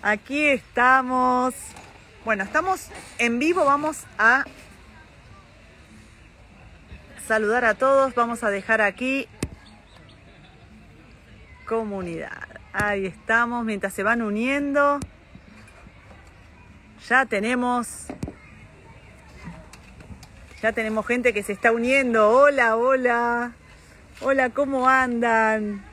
Aquí estamos. Bueno, estamos en vivo. Vamos a saludar a todos. Vamos a dejar aquí comunidad. Ahí estamos. Mientras se van uniendo, ya tenemos gente que se está uniendo. Hola, hola. Hola, ¿cómo andan?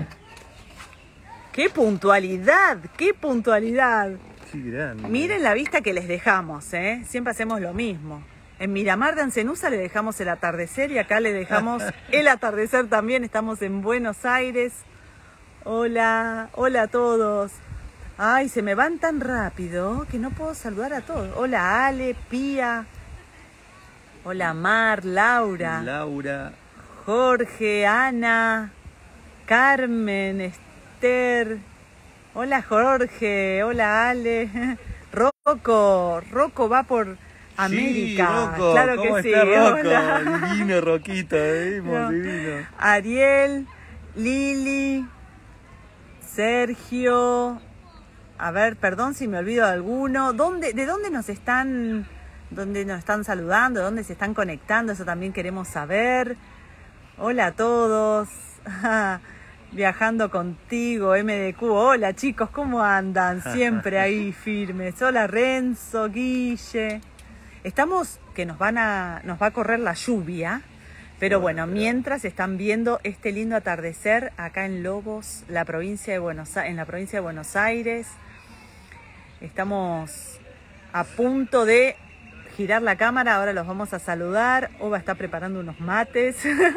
¡Qué puntualidad! ¡Qué puntualidad! Sí, grande. Miren la vista que les dejamos, ¿eh? Siempre hacemos lo mismo. En Miramar de Ancenusa le dejamos el atardecer y acá le dejamos el atardecer también. Estamos en Buenos Aires. Hola, hola a todos. Ay, se me van tan rápido que no puedo saludar a todos. Hola Ale, Pía. Hola Mar, Laura. Laura. Jorge, Ana, Carmen, Esther. Hola Jorge, hola Ale. Rocco va por América. Sí, Rocco, claro ¿cómo que sí. está Rocco? Hola. Divino, Roquito, No. divino. Ariel, Lili, Sergio. A ver, perdón si me olvido de alguno. ¿De dónde nos están saludando? ¿De dónde se están conectando? Eso también queremos saber. Hola a todos. Viajando contigo, MDQ. Hola chicos, ¿cómo andan? Siempre ahí firmes. Hola Renzo, Guille. Estamos que nos va a correr la lluvia. Pero bueno, mientras están viendo este lindo atardecer acá en Lobos, en la provincia de Buenos Aires. Estamos a punto de girar la cámara, ahora los vamos a saludar. Oba está preparando unos mates.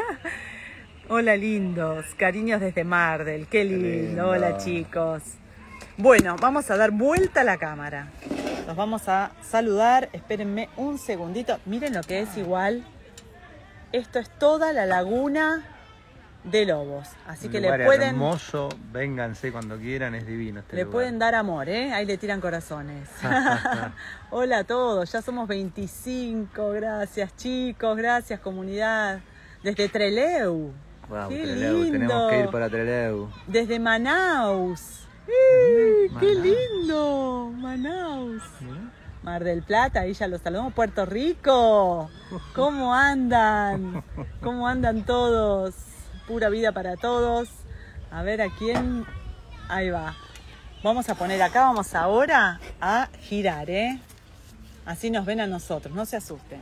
Hola lindos, cariños desde Mardel, qué lindo. Hola chicos. Bueno, vamos a dar vuelta a la cámara. Los vamos a saludar, espérenme un segundito. Miren lo que es igual. Esto es toda la laguna de Lobos. Así que le pueden... hermoso, vénganse cuando quieran, es divino este Le lugar. pueden dar amor, ¿eh? Ahí le tiran corazones. Hola a todos, ya somos 25. Gracias chicos, gracias comunidad. Desde Trelew. Wow, ¡Qué Trelew, lindo! tenemos que ir para Trelew. Desde Manaus. ¡Qué lindo! Manaus. Mar del Plata, ahí ya los saludamos. Puerto Rico. ¿Cómo andan? ¿Cómo andan todos? Pura vida para todos. A ver a quién. Ahí va. Vamos a poner acá, vamos ahora a girar, ¿eh? Así nos ven a nosotros, no se asusten.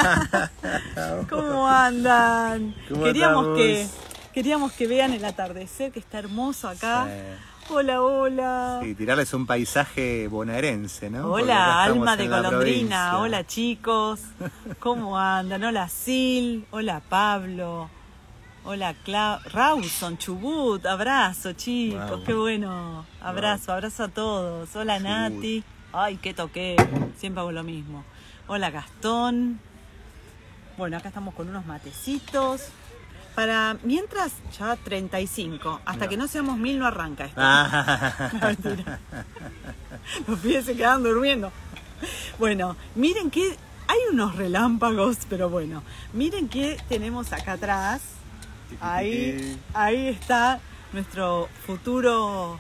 ¿Cómo andan? ¿Cómo Queríamos que vean el atardecer, que está hermoso acá. Sí. Hola, hola. Sí, tirarles un paisaje bonaerense, ¿no? Hola, Alma de Golondrina. Golondrina. Hola, chicos. ¿Cómo andan? Hola, Sil. Hola, Pablo. Hola, Rawson, Chubut. Abrazo, chicos. Wow. Qué bueno. Abrazo a todos. Hola, Chubut. Nati. Ay, qué toqué. Siempre hago lo mismo. Hola, Gastón. Bueno, acá estamos con unos matecitos. Mientras, ya 35. Hasta que no seamos 1000 no arranca esto. No, mentira. Los pibes se quedan durmiendo. Bueno, miren que hay unos relámpagos, pero bueno. Miren que tenemos acá atrás. Ahí está nuestra futura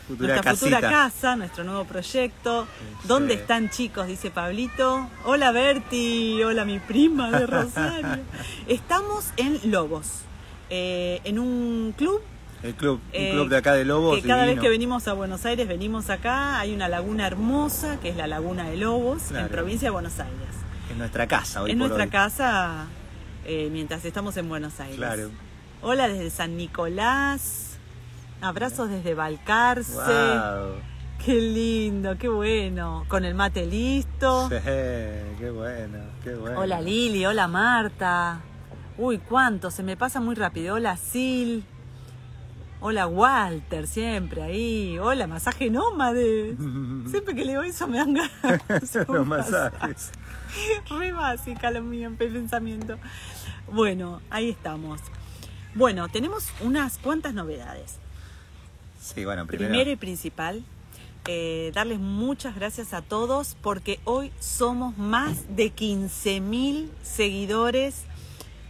casa, nuestro nuevo proyecto. Sí. ¿Dónde están chicos? Dice Pablito. Hola Berti, hola mi prima de Rosario. Estamos en Lobos, en un club. Un club de acá de Lobos. Que cada divino. vez que venimos a Buenos Aires, venimos acá. Hay una laguna hermosa, que es la Laguna de Lobos, Claro. en provincia de Buenos Aires. Es nuestra casa hoy Es por nuestra hoy. casa mientras estamos en Buenos Aires. Claro. Hola desde San Nicolás. Abrazos desde Balcarce. Wow. Qué lindo, qué bueno. Con el mate listo. Sí, qué bueno, qué bueno. Hola Lili, hola Marta. Uy, cuánto, se me pasa muy rápido. Hola Sil. Hola Walter, siempre ahí. Hola, masaje nómade. Siempre que leo eso me dan ganas. Son los masajes. Re básica lo mío en pensamiento. Bueno, ahí estamos. Bueno, tenemos unas cuantas novedades. Sí, bueno, Primero y principal, darles muchas gracias a todos porque hoy somos más de 15.000 seguidores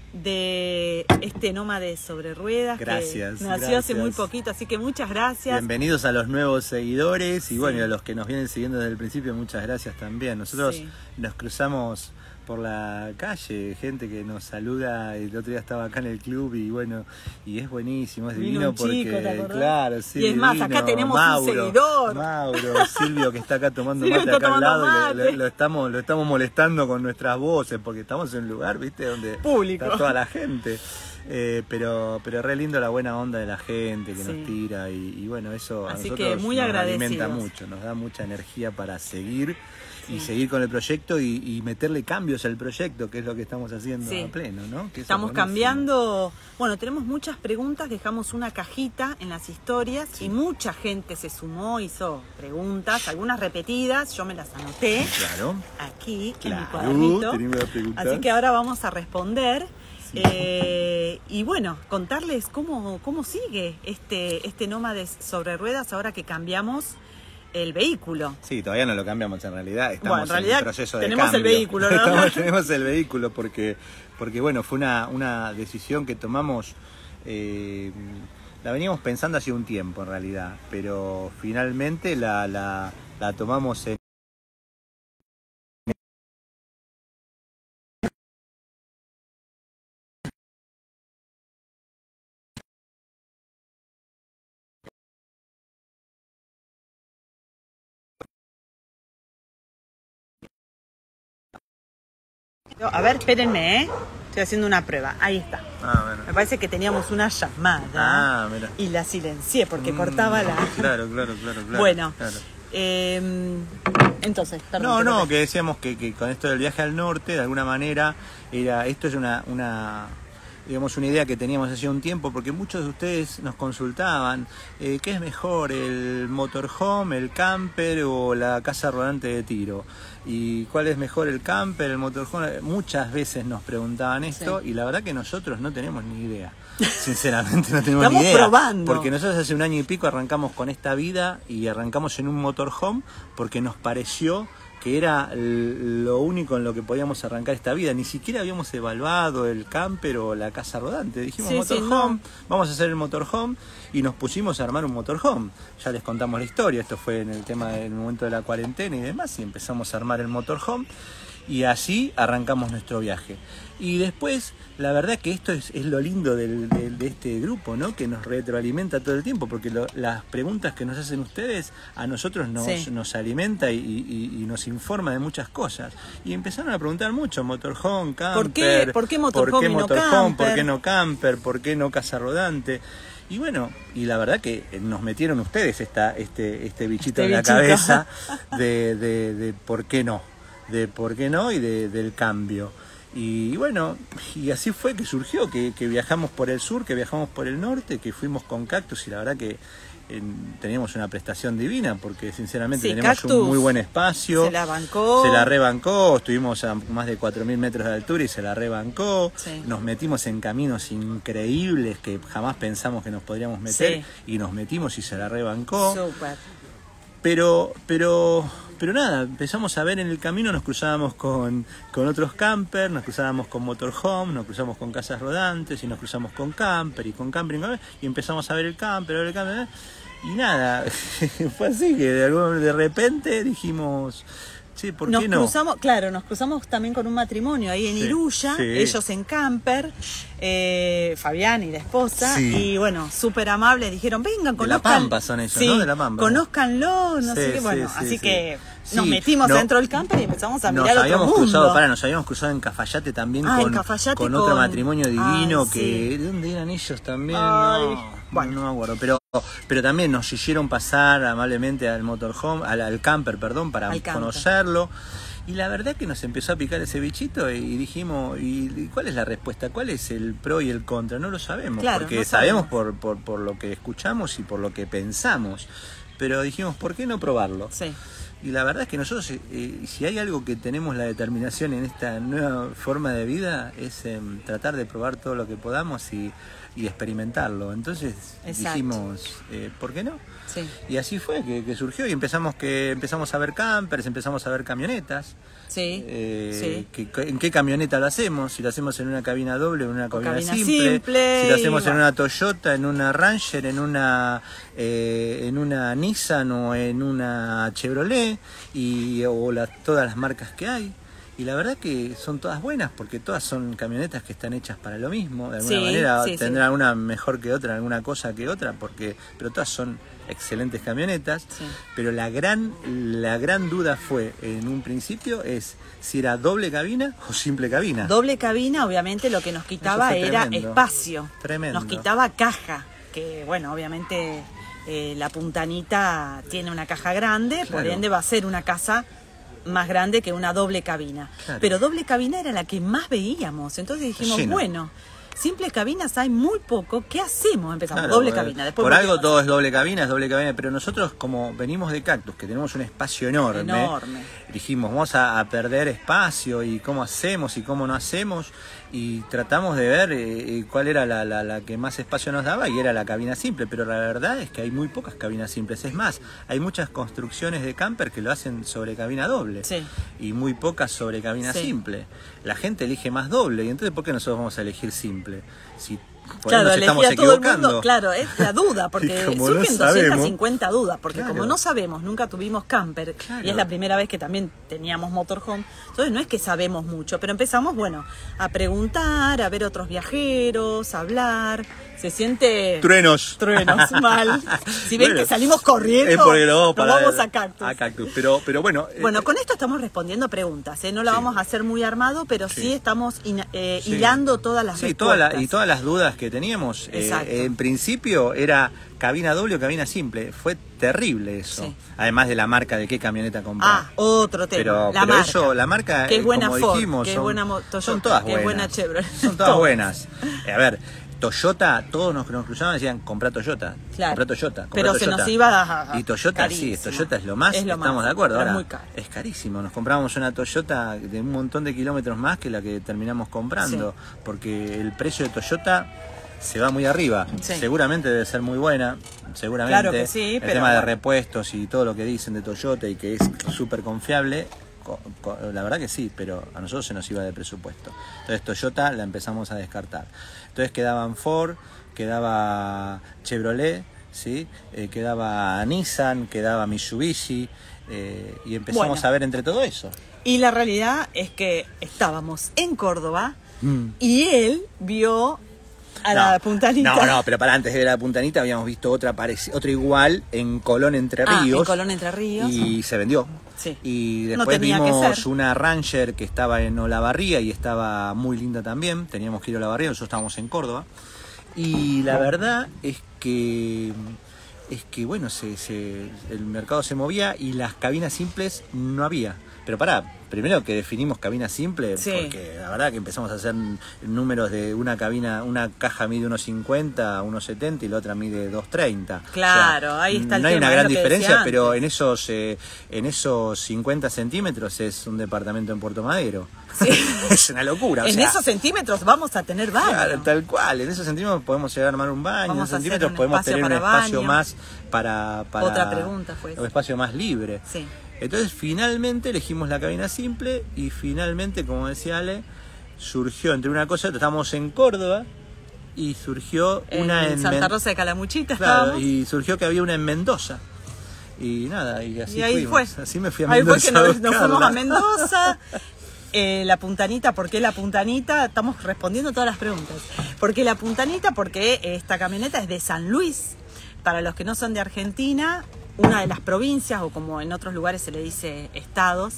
de este Nómade sobre Ruedas. Gracias. Que nació hace muy poquito, así que muchas gracias. Bienvenidos a los nuevos seguidores y Sí. bueno, y a los que nos vienen siguiendo desde el principio, muchas gracias también. Nosotros Sí. nos cruzamos por la calle, gente que nos saluda, el otro día estaba acá en el club y bueno, y es buenísimo, es Vino divino un porque, chico, ¿te acordás? claro, sí, Y es más, acá tenemos un seguidor. Mauro, Silvio que está acá tomando Silvio mate está acá al tomando lado, mate. lo estamos molestando con nuestras voces porque estamos en un lugar, viste, donde Público. está toda la gente. Pero re lindo la buena onda de la gente que Sí. nos tira y bueno, eso a Así nosotros que muy nos agradecidos. alimenta mucho, nos da mucha energía para seguir y seguir con el proyecto y meterle cambios al proyecto, que es lo que estamos haciendo Sí. a pleno, ¿no? Que eso Estamos es buenísimo. cambiando, bueno, tenemos muchas preguntas, dejamos una cajita en las historias y mucha gente se sumó, hizo preguntas, algunas repetidas, yo me las anoté Claro, aquí en mi claro, cuadernito. tenemos que preguntar. Así que ahora vamos a responder. Sí. Y bueno, contarles cómo sigue este Nómade sobre Ruedas ahora que cambiamos el vehículo. Sí, todavía no lo cambiamos en realidad, estamos Bueno, en realidad el proceso de tenemos el cambio. vehículo, ¿no? Tenemos el vehículo porque bueno, fue una decisión que tomamos, la veníamos pensando hace un tiempo en realidad, pero finalmente la tomamos en... A ver, espérenme, estoy haciendo una prueba. Ahí está. Ah, bueno. Me parece que teníamos una llamada Ah, mira. y la silencié porque cortaba la... Claro. Bueno, claro. entonces, perdón, No, te no, corté. que decíamos que con esto del viaje al norte, de alguna manera, esto es digamos, una idea que teníamos hace un tiempo, porque muchos de ustedes nos consultaban, ¿qué es mejor, el motorhome, el camper o la casa rodante de tiro? ¿Y cuál es mejor, el camper, el motorhome? Muchas veces nos preguntaban esto y la verdad que nosotros no tenemos ni idea. Sinceramente no tenemos Estamos ni idea. probando. Porque nosotros hace un año y pico arrancamos con esta vida y arrancamos en un motorhome porque nos pareció que era lo único en lo que podíamos arrancar esta vida. Ni siquiera habíamos evaluado el camper o la casa rodante. Dijimos motorhome, vamos a hacer el motorhome y nos pusimos a armar un motorhome. Ya les contamos la historia, esto fue en el tema del momento de la cuarentena y demás, y empezamos a armar el motorhome y así arrancamos nuestro viaje. Y después, la verdad que esto es lo lindo de este grupo, ¿no? Que nos retroalimenta todo el tiempo, porque las preguntas que nos hacen ustedes a nosotros nos alimenta y nos informa de muchas cosas. Y empezaron a preguntar mucho, motorhome, camper, ¿Por qué motorhome y no camper? ¿Por qué no camper? ¿Por qué no casa rodante? Y bueno, y la verdad que nos metieron ustedes este bichito en la cabeza de por qué no. De por qué no y del cambio. Y bueno, y así fue que surgió, que viajamos por el sur, que viajamos por el norte, que fuimos con Cactus y la verdad que teníamos una prestación divina porque sinceramente tenemos Cactus un muy buen espacio. Se la bancó. Se la rebancó, estuvimos a más de 4.000 metros de altura y se la rebancó. Sí. Nos metimos en caminos increíbles que jamás pensamos que nos podríamos meter y nos metimos y se la rebancó. Súper. Pero nada, empezamos a ver en el camino, nos cruzábamos con otros campers, nos cruzábamos con motorhome, nos cruzamos con casas rodantes y nos cruzamos con camper y con camping y empezamos a ver el camper, y nada, fue así que de repente dijimos, sí, ¿por qué no? Nos cruzamos también con un matrimonio ahí en Iruya, ellos en camper, Fabián y la esposa, y bueno, súper amables, dijeron, vengan, conozcan. De La Pampa son ellos, ¿no? De La Pampa. Conózcanlo, no sé qué, bueno, así que nos metimos dentro del camper y empezamos a mirar otro mundo. Nos habíamos cruzado en Cafayate también con otro matrimonio divino ¿de dónde eran ellos también? No me acuerdo, pero también nos hicieron pasar amablemente al motorhome, al camper, perdón, para conocerlo. Y la verdad que nos empezó a picar ese bichito y dijimos, ¿y cuál es la respuesta? ¿Cuál es el pro y el contra? No lo sabemos, porque no sabemos por lo que escuchamos y por lo que pensamos. Pero dijimos, ¿por qué no probarlo? Sí. Y la verdad es que nosotros, si hay algo que tenemos la determinación en esta nueva forma de vida, es tratar de probar todo lo que podamos y y experimentarlo. Entonces dijimos, ¿por qué no? Sí. Y así fue que surgió y empezamos a ver campers, empezamos a ver camionetas. Sí, sí. ¿En qué camioneta lo hacemos? Si lo hacemos en una cabina doble o en una cabina simple. Si lo hacemos en una Toyota, en una Ranger, en una Nissan o en una Chevrolet todas las marcas que hay. Y la verdad que son todas buenas porque todas son camionetas que están hechas para lo mismo. De alguna manera tendrán una mejor que otra, alguna cosa que otra, pero todas son excelentes camionetas. Sí. Pero la gran duda fue en un principio es si era doble cabina o simple cabina. Doble cabina, obviamente lo que nos quitaba era espacio. Tremendo. Nos quitaba caja, que bueno, obviamente la Puntanita tiene una caja grande, claro. Por ende va a ser una casa más grande que una doble cabina. Claro. Pero doble cabina era la que más veíamos. Entonces dijimos, bueno, simples cabinas hay muy poco. ¿Qué hacemos? Empezamos doble cabina. Después por algo todo es doble cabina, pero nosotros como venimos de Cactus, que tenemos un espacio enorme. Dijimos, vamos a perder espacio y cómo hacemos y cómo no hacemos. Y tratamos de ver cuál era la que más espacio nos daba y era la cabina simple, pero la verdad es que hay muy pocas cabinas simples. Es más, hay muchas construcciones de camper que lo hacen sobre cabina doble y muy pocas sobre cabina simple. La gente elige más doble y entonces ¿por qué nosotros vamos a elegir simple? Si nos estamos equivocando. Claro, es la duda, porque surgen 250 dudas, porque como no sabemos, nunca tuvimos camper, y es la primera vez que también teníamos motorhome, entonces no es que sabemos mucho, pero empezamos, a preguntar, a ver otros viajeros, a hablar, se siente... Truenos mal. Si ven que salimos corriendo, es porque nos vamos a Cactus. Pero bueno... Bueno, con esto estamos respondiendo preguntas, no la vamos a hacer muy armado, pero sí estamos hilando todas las respuestas. Y todas las dudas que teníamos. En principio era cabina doble o cabina simple. Fue terrible eso. Sí. Además de la marca de qué camioneta comprar. Otro tema. La marca, que es buena como Ford, dijimos, que es buena Toyota, son todas buenas. Que es buena Chevrolet. Son todas buenas. A ver, Toyota, todos nos cruzaban y decían, comprá Toyota. Claro. Comprá Toyota. Pero se nos iba Y Toyota, Toyota es lo más, estamos de acuerdo. Ahora, muy caro. Es carísimo. Nos comprábamos una Toyota de un montón de kilómetros más que la que terminamos comprando. Porque el precio de Toyota se va muy arriba. Seguramente debe ser muy buena. Seguramente. Claro que sí, el tema de repuestos y todo lo que dicen de Toyota y que es súper confiable. La verdad que sí, pero a nosotros se nos iba de presupuesto. Entonces Toyota la empezamos a descartar. Entonces quedaban Ford, quedaba Chevrolet, ¿sí? Quedaba Nissan, quedaba Mitsubishi, y empezamos a ver entre todo eso. Y la realidad es que estábamos en Córdoba y él vio a la Puntanita. No, pero para antes de la Puntanita habíamos visto otra igual en Colón Entre Ríos. En Colón Entre Ríos. Y se vendió. Sí. Y después vimos una Ranger que estaba en Olavarría y estaba muy linda también. Teníamos que ir a Olavarría, nosotros estábamos en Córdoba. Y la verdad es que bueno, el mercado se movía y las cabinas simples no había. Pero primero que definimos cabina simple, porque la verdad que empezamos a hacer números de una caja mide 1,50, 1,70 y la otra mide 2,30. Claro, ahí está el tema. No hay una gran diferencia, pero en esos 50 centímetros es un departamento en Puerto Madero. Sí. Es una locura. En esos centímetros vamos a tener baño. Claro, tal cual. En esos centímetros podemos llegar a armar un baño. En esos centímetros podemos tener un espacio más para... Otra pregunta fue un espacio más libre. Sí. Entonces finalmente elegimos la cabina simple y finalmente, como decía Ale, surgió entre una cosa, estábamos en Córdoba y surgió una en Santa Rosa de Calamuchita. Claro, y surgió que había una en Mendoza. Y nada, y así ahí fuimos. Fue. Así me fui a Mendoza. Ahí fue que nos fuimos a Mendoza. La Puntanita, ¿por qué la Puntanita? Estamos respondiendo todas las preguntas. ¿Por qué la Puntanita? Porque esta camioneta es de San Luis. Para los que no son de Argentina, una de las provincias, o como en otros lugares se le dice estados,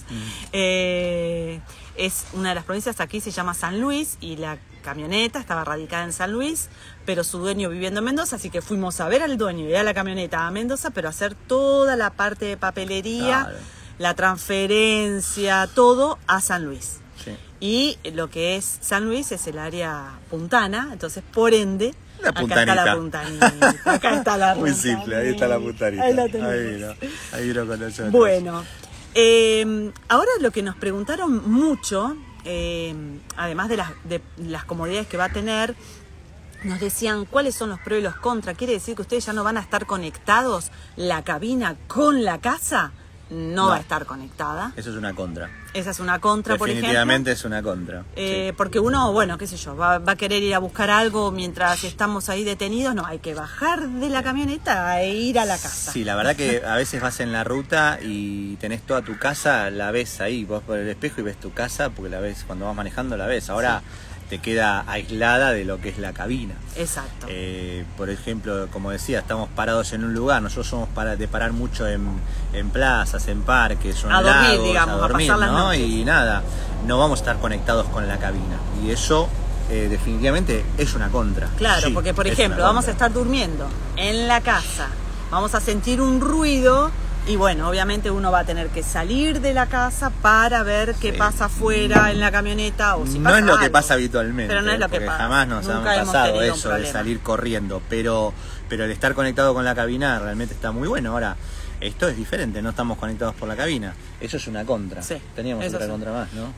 es una de las provincias, aquí se llama San Luis, y la camioneta estaba radicada en San Luis, pero su dueño viviendo en Mendoza, así que fuimos a ver al dueño y a la camioneta a Mendoza, pero hacer toda la parte de papelería, la transferencia, todo a San Luis. Sí. Y lo que es San Luis es el área puntana, entonces por ende... Acá está la Puntanita. Acá está la Muy simple, ahí está la Puntanita. Ahí la tenemos. Ahí vino con nosotros. Bueno, ahora lo que nos preguntaron mucho, además de las comodidades que va a tener, nos decían cuáles son los pros y los contras. ¿Quiere decir que ustedes ya no van a estar conectados la cabina con la casa? No va a estar conectada. Eso es una contra. Esa es una contra, por ejemplo. Definitivamente es una contra. Sí. Porque uno, bueno, qué sé yo, va a querer ir a buscar algo mientras estamos ahí detenidos. No, hay que bajar de la camioneta e ir a la casa. Sí, la verdad que a veces vas en la ruta y tenés toda tu casa, la ves ahí, vos por el espejo y ves tu casa, porque la ves, cuando vas manejando la ves. Ahora te queda aislada de lo que es la cabina. Exacto. Por ejemplo, como decía, estamos parados en un lugar, nosotros somos de parar mucho en plazas, en parques, o en dormir, lagos, digamos, a dormir, pasar las ¿no? noches. Y nada, no vamos a estar conectados con la cabina. Y eso definitivamente es una contra. Claro, Sí, porque por es ejemplo, una vamos a contra. estar durmiendo en la casa, vamos a sentir un ruido. Y bueno, obviamente uno va a tener que salir de la casa para ver qué pasa afuera en la camioneta o si no pasa es lo que algo. pasa habitualmente, Pero no es lo que porque pasa. jamás nos Nunca ha hemos pasado tenido un eso de problema. salir corriendo, pero el estar conectado con la cabina realmente está muy bueno. Ahora, esto es diferente, no estamos conectados por la cabina, eso es una contra. Sí, Teníamos eso otra sí. contra más, ¿no?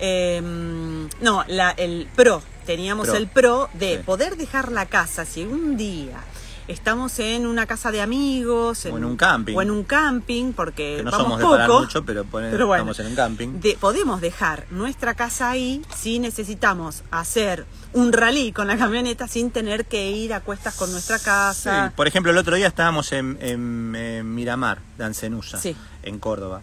No, el pro, teníamos Pro. el pro de Sí. poder dejar la casa si un día estamos en una casa de amigos O en un camping. o en un camping, porque Que no vamos somos de poco, parar mucho, pero bueno, estamos en un camping. podemos dejar nuestra casa ahí si necesitamos hacer un rally con la camioneta sin tener que ir a cuestas con nuestra casa. Sí, por ejemplo, el otro día estábamos en Miramar, de Ancenusa, Sí. en Córdoba.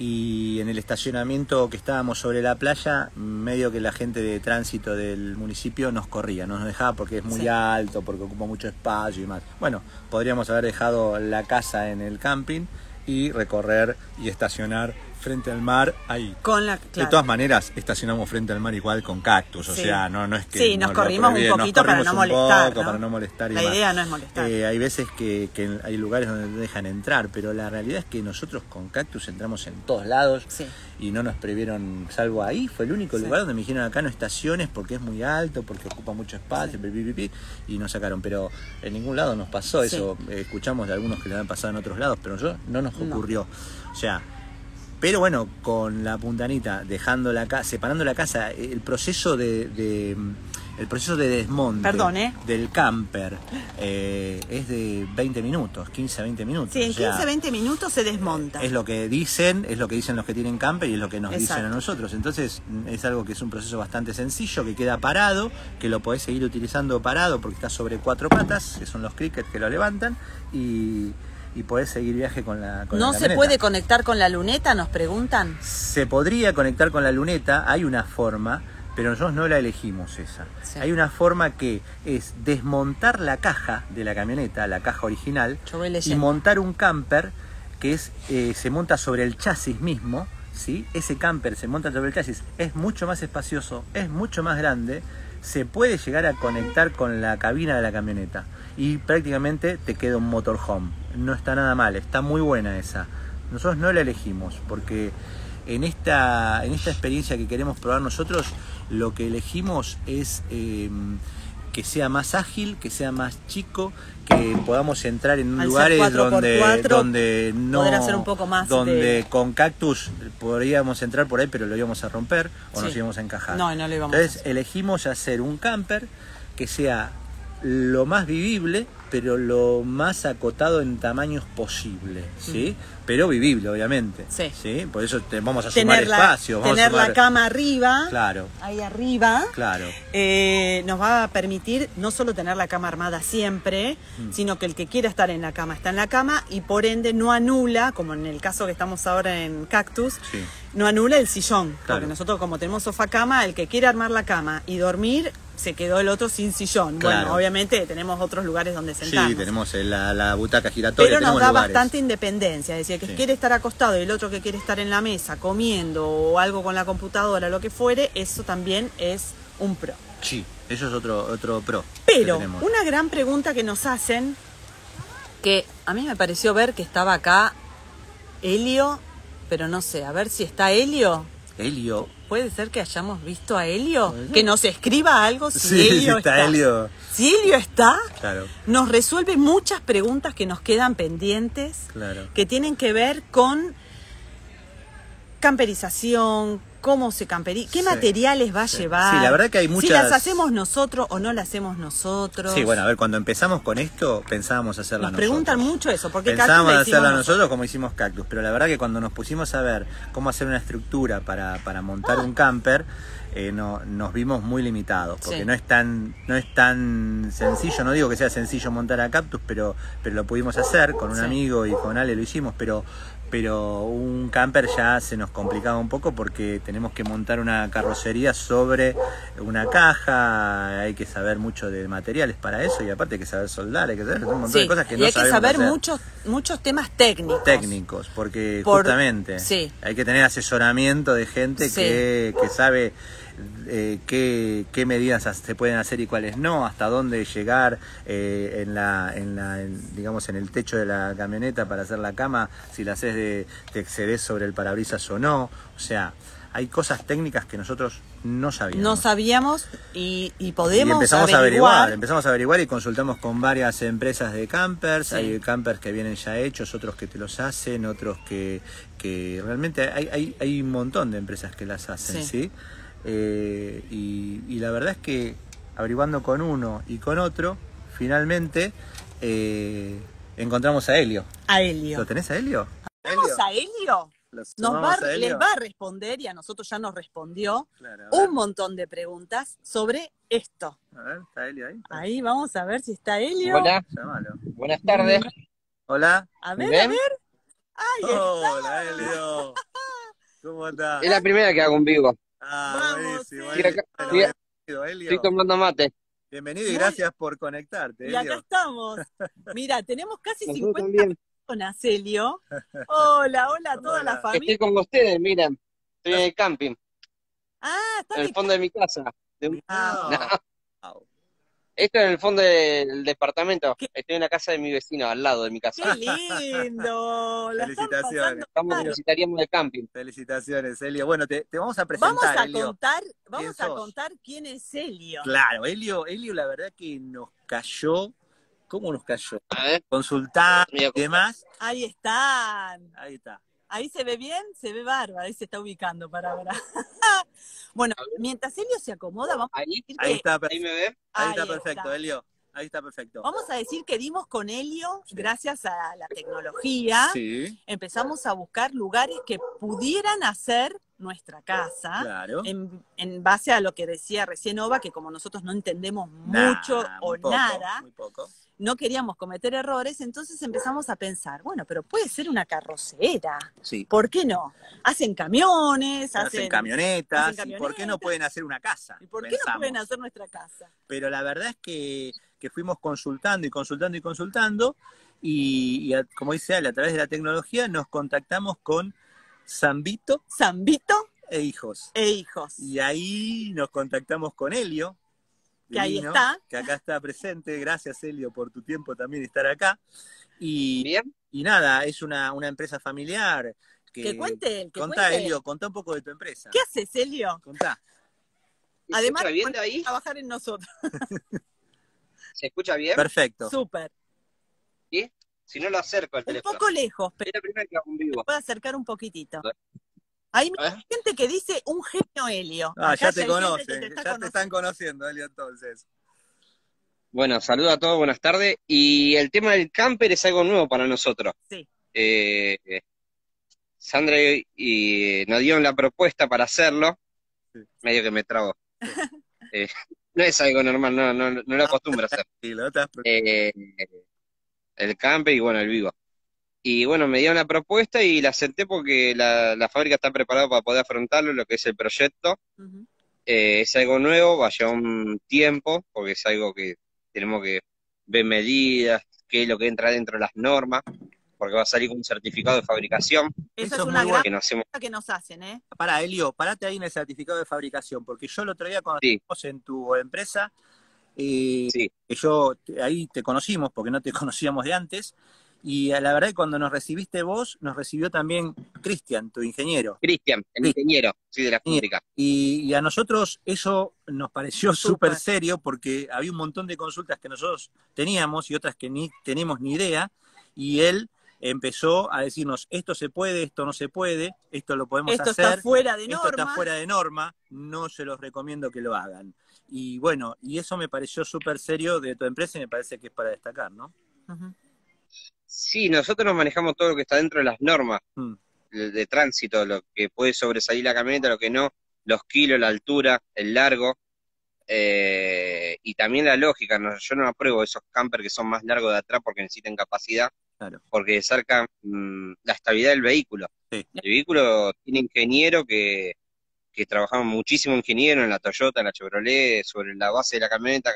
Y en el estacionamiento que estábamos sobre la playa, medio que la gente de tránsito del municipio nos corría, no nos dejaba porque es muy Sí. alto, porque ocupa mucho espacio y más. Bueno, podríamos haber dejado la casa en el camping y recorrer y estacionar frente al mar ahí. Con la, De claro. todas maneras, estacionamos frente al mar igual con cactus, o Sí. sea, no es que... Sí, nos lo corrimos un prohibieron, poquito para no nos corrimos un molestar, poco ¿no? para no molestar y La demás. idea no es molestar. Hay veces que hay lugares donde te dejan entrar, pero la realidad es que nosotros con cactus entramos en todos lados Sí. y no nos previeron, salvo ahí, fue el único Sí. lugar donde me dijeron acá no estaciones porque es muy alto, porque ocupa mucho espacio, y nos sacaron, pero en ningún lado nos pasó Sí. eso. Escuchamos de algunos que le han pasado en otros lados, pero no nos No. ocurrió. O sea, pero bueno, con la puntanita, dejando la casa, separando la casa, el proceso de desmonte Perdón, del camper es de 20 minutos, 15 a 20 minutos. Sí, en O sea, 15-20 minutos se desmonta. es lo que dicen los que tienen camper y es lo que nos dicen Exacto. a nosotros. Entonces es algo que es un proceso bastante sencillo, que queda parado, que lo podés seguir utilizando parado porque está sobre 4 patas, que son los crickets que lo levantan, y podés seguir viaje con la ¿No se camioneta. puede conectar con la luneta? Nos preguntan. Se podría conectar con la luneta, hay una forma, pero nosotros no la elegimos esa. Sí. Hay una forma que es desmontar la caja de la camioneta, la caja original, Yo voy y leyendo. montar un camper que se monta sobre el chasis mismo, ¿sí? Ese camper se monta sobre el chasis, es mucho más espacioso, es mucho más grande, se puede llegar a conectar con la cabina de la camioneta y prácticamente te queda un motorhome. No está nada mal, está muy buena esa. Nosotros no la elegimos porque en esta experiencia que queremos probar nosotros, lo que elegimos es que sea más ágil, que sea más chico, que podamos entrar en Al ser lugares 4x4, donde no, poder hacer un poco más donde de- con cactus podríamos entrar por ahí, pero lo íbamos a romper o Sí. nos íbamos a encajar. No lo íbamos a Entonces hacer. elegimos hacer un camper que sea lo más vivible, pero lo más acotado en tamaños posible, ¿sí? Pero vivible, obviamente. Sí. Por eso vamos a sumar espacios. Vamos a tener la sumar- cama arriba, Claro, ahí arriba, claro. nos va a permitir no solo tener la cama armada siempre, sino que el que quiera estar en la cama está en la cama y por ende no anula, como en el caso que estamos ahora en Cactus, Sí. no anula el sillón. Claro. Porque nosotros como tenemos sofá cama, el que quiere armar la cama y dormir, se quedó el otro sin sillón. Claro. Bueno, obviamente tenemos otros lugares donde sentarnos. Sí, tenemos la butaca giratoria. Pero nos tenemos da lugares. bastante independencia, es decir, el que Sí. quiere estar acostado y el otro que quiere estar en la mesa comiendo o algo con la computadora, lo que fuere, eso también es un pro. Sí, eso es otro pro. que Pero tenemos. una gran pregunta que nos hacen, que a mí me pareció ver que estaba acá Helio, pero no sé, a ver si está Helio. Helio. ¿Puede ser que hayamos visto a Helio? Puede ser. Que nos escriba algo si Sí, Helio está Helio. Si Helio está, Claro, nos resuelve muchas preguntas que nos quedan pendientes, claro. que tienen que ver con camperización, cómo se camperiza, qué Sí, materiales va a sí. llevar. Sí, la verdad que hay Si muchas... las hacemos nosotros o no las hacemos nosotros. Sí, bueno, a ver, cuando empezamos con esto, pensábamos hacerla Nos nosotros. preguntan mucho eso, porque Pensábamos Cactus la hacerla hicimos nosotros como hicimos Cactus, pero la verdad que cuando nos pusimos a ver cómo hacer una estructura para montar un camper, nos vimos muy limitados, porque Sí. no es tan sencillo, no digo que sea sencillo montar a Cactus, pero lo pudimos hacer con un Sí. amigo y con Ale lo hicimos, pero un camper ya se nos complicaba un poco porque tenemos que montar una carrocería sobre una caja, hay que saber mucho de materiales para eso y aparte hay que saber soldar, hay que saber un montón Sí, de cosas que y no hay que sabemos saber hacer. muchos temas técnicos. Porque Por- justamente sí. hay que tener asesoramiento de gente Sí. que sabe qué medidas se pueden hacer y cuáles no, hasta dónde llegar digamos en el techo de la camioneta para hacer la cama, si la haces te excedes sobre el parabrisas o no, o sea, hay cosas técnicas que nosotros no sabíamos. No sabíamos y Y podemos empezamos a averiguar y consultamos con varias empresas de campers. Sí. Hay campers que vienen ya hechos, otros que te los hacen, otros que realmente hay un montón de empresas que las hacen, Sí. ¿sí? Y la verdad es que averiguando con uno y con otro, finalmente encontramos a Helio. A Helio. ¿Lo tenés a Helio? ¿Vamos a Helio? ¿Lo Les sumamos a Helio? va a responder, y a nosotros ya nos respondió, Claro, a ver. un montón de preguntas sobre esto. A ver, ¿está Helio ahí? Ahí vamos a ver si está Helio. Hola, Llámalo. buenas tardes. Hola. A ¿Me ver, a ven? ver. Ay, Hola, Helio. ¿Cómo andás? Es la primera que hago en vivo. Ah, Vamos, buenísimo. sí. Estoy acá, Bueno, estoy- bienvenido, Helio. estoy tomando mate. Bienvenido y Muy- gracias por conectarte, y acá Helio. estamos. Mira, tenemos casi Nosotros 50 también. personas, Helio. Hola, hola a toda la Hola. familia. Estoy con ustedes, miren. Estoy en el camping, Ah, está en el fondo de mi casa. Ah, No, wow. esto es en el fondo del departamento. ¿Qué? Estoy en la casa de mi vecino, al lado de mi casa. qué lindo. La están Felicitaciones. pasando Estamos mal. necesitaríamos de camping. Felicitaciones, Helio. Bueno, te vamos a Vamos presentar, a Helio. contar, ¿Quién vamos a sos? contar quién es Helio. Claro, Helio, la verdad que nos cayó. ¿Cómo nos cayó? A ver, Consultar mira, y demás. Ahí están. Ahí está. Ahí se ve bien, se ve bárbaro, ahí se está ubicando para ahora. Bueno, mientras Helio se acomoda, vamos a ahí, decir Ahí que, está, ahí me ven. ahí está ahí perfecto, está. Helio. Ahí está perfecto. Vamos a decir que dimos con Helio, Sí. gracias a la tecnología, Sí, empezamos a buscar lugares que pudieran hacer nuestra casa, claro. en base a lo que decía recién Ova, que como nosotros no entendemos Nah, mucho o muy poco, nada, muy poco. no queríamos cometer errores, entonces empezamos a pensar, bueno, pero puede ser una carrocera. Sí. ¿Por qué no? Hacen camiones, Hacen camionetas, hacen ¿y por qué no camionetas. pueden hacer una casa? ¿Y por qué Pensamos. no pueden hacer nuestra casa? Pero la verdad es que fuimos consultando y consultando y consultando y como dice Ale, a través de la tecnología nos contactamos con Zambito Zambito e hijos. e hijos. Y ahí nos contactamos con Helio, Que ahí divino, está. que acá está presente. Gracias, Helio, por tu tiempo también estar acá. Y Bien. nada, es una empresa familiar. Que cuente él, que Contá, cuente. Helio, contá un poco de tu empresa. ¿Qué haces, Helio? Contá. ¿Se Además, escucha bien de ahí? trabajar en nosotros. ¿Se escucha bien? Perfecto. Súper. ¿Sí? Si no lo acerco al Un teléfono. poco lejos, pero Es la primera que hago en vivo. puedo acercar un poquitito. Hay A ver. gente que dice un genio Helio. Ah, Acá ya te hay gente que conocen, te está ya te conociendo. están conociendo, Helio, entonces. Bueno, saludos a todos, buenas tardes. Y el tema del camper es algo nuevo para nosotros. Sí. Sandra nos dio la propuesta para hacerlo, Sí. medio que me trago. No es algo normal, no lo acostumbro a hacer. Y lo otro El camper y bueno, el vivo. Y bueno, me dieron la propuesta y la acepté porque la fábrica está preparada para poder afrontarlo, lo que es el proyecto. Ujú. Es algo nuevo, va a llevar un tiempo, porque es algo que tenemos que ver medidas, qué es lo que entra dentro de las normas, porque va a salir con un certificado de fabricación Esa Eso es es una muy gran que nos hacemos. cosa que nos hacen, ¿eh? Pará, Helio, parate ahí en el certificado de fabricación, porque yo el otro día cuando Sí. estuvimos en tu empresa, Sí, que ahí te conocimos, porque no te conocíamos de antes, y la verdad que cuando nos recibiste vos, nos recibió también Cristian, tu ingeniero. Cristian, el Sí. ingeniero, sí, de la fábrica. Y a nosotros eso nos pareció Súper. súper serio, porque había un montón de consultas que nosotros teníamos y otras que ni tenemos ni idea, y él empezó a decirnos, esto se puede, esto no se puede, esto lo podemos Esto hacer, está fuera de esto está norma. fuera de norma, no se los recomiendo que lo hagan. Y bueno, y eso me pareció súper serio de tu empresa y me parece que es para destacar, ¿no? Ujú. Sí, nosotros nos manejamos todo lo que está dentro de las normas Mm, de tránsito, lo que puede sobresalir la camioneta, lo que no, los kilos, la altura, el largo, y también la lógica. Yo no apruebo esos campers que son más largos de atrás porque necesitan capacidad, claro, porque desarcan la estabilidad del vehículo. sí, El vehículo tiene ingeniero que trabajaron muchísimo ingeniero en la Toyota, en la Chevrolet, sobre la base de la camioneta,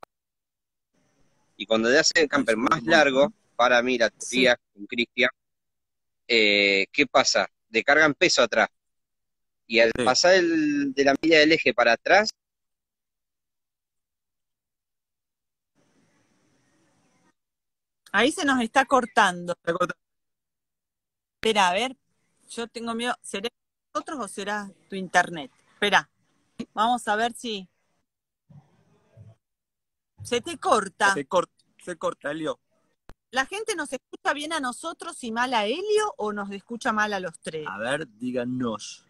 y cuando te hace el camper parece más un largo, montón. para mí la Sí. teoría con Cristian, ¿qué pasa? Descargan peso atrás, y al Sí, pasar de la medida del eje para atrás, Ahí se nos está cortando. está cortado. Espera, a ver, yo tengo miedo. ¿Será nosotros o será tu internet? Espera, vamos a ver si se te corta. Se corta, Elio. ¿La gente nos escucha bien a nosotros y mal a Helio o nos escucha mal a los tres? A ver, díganos.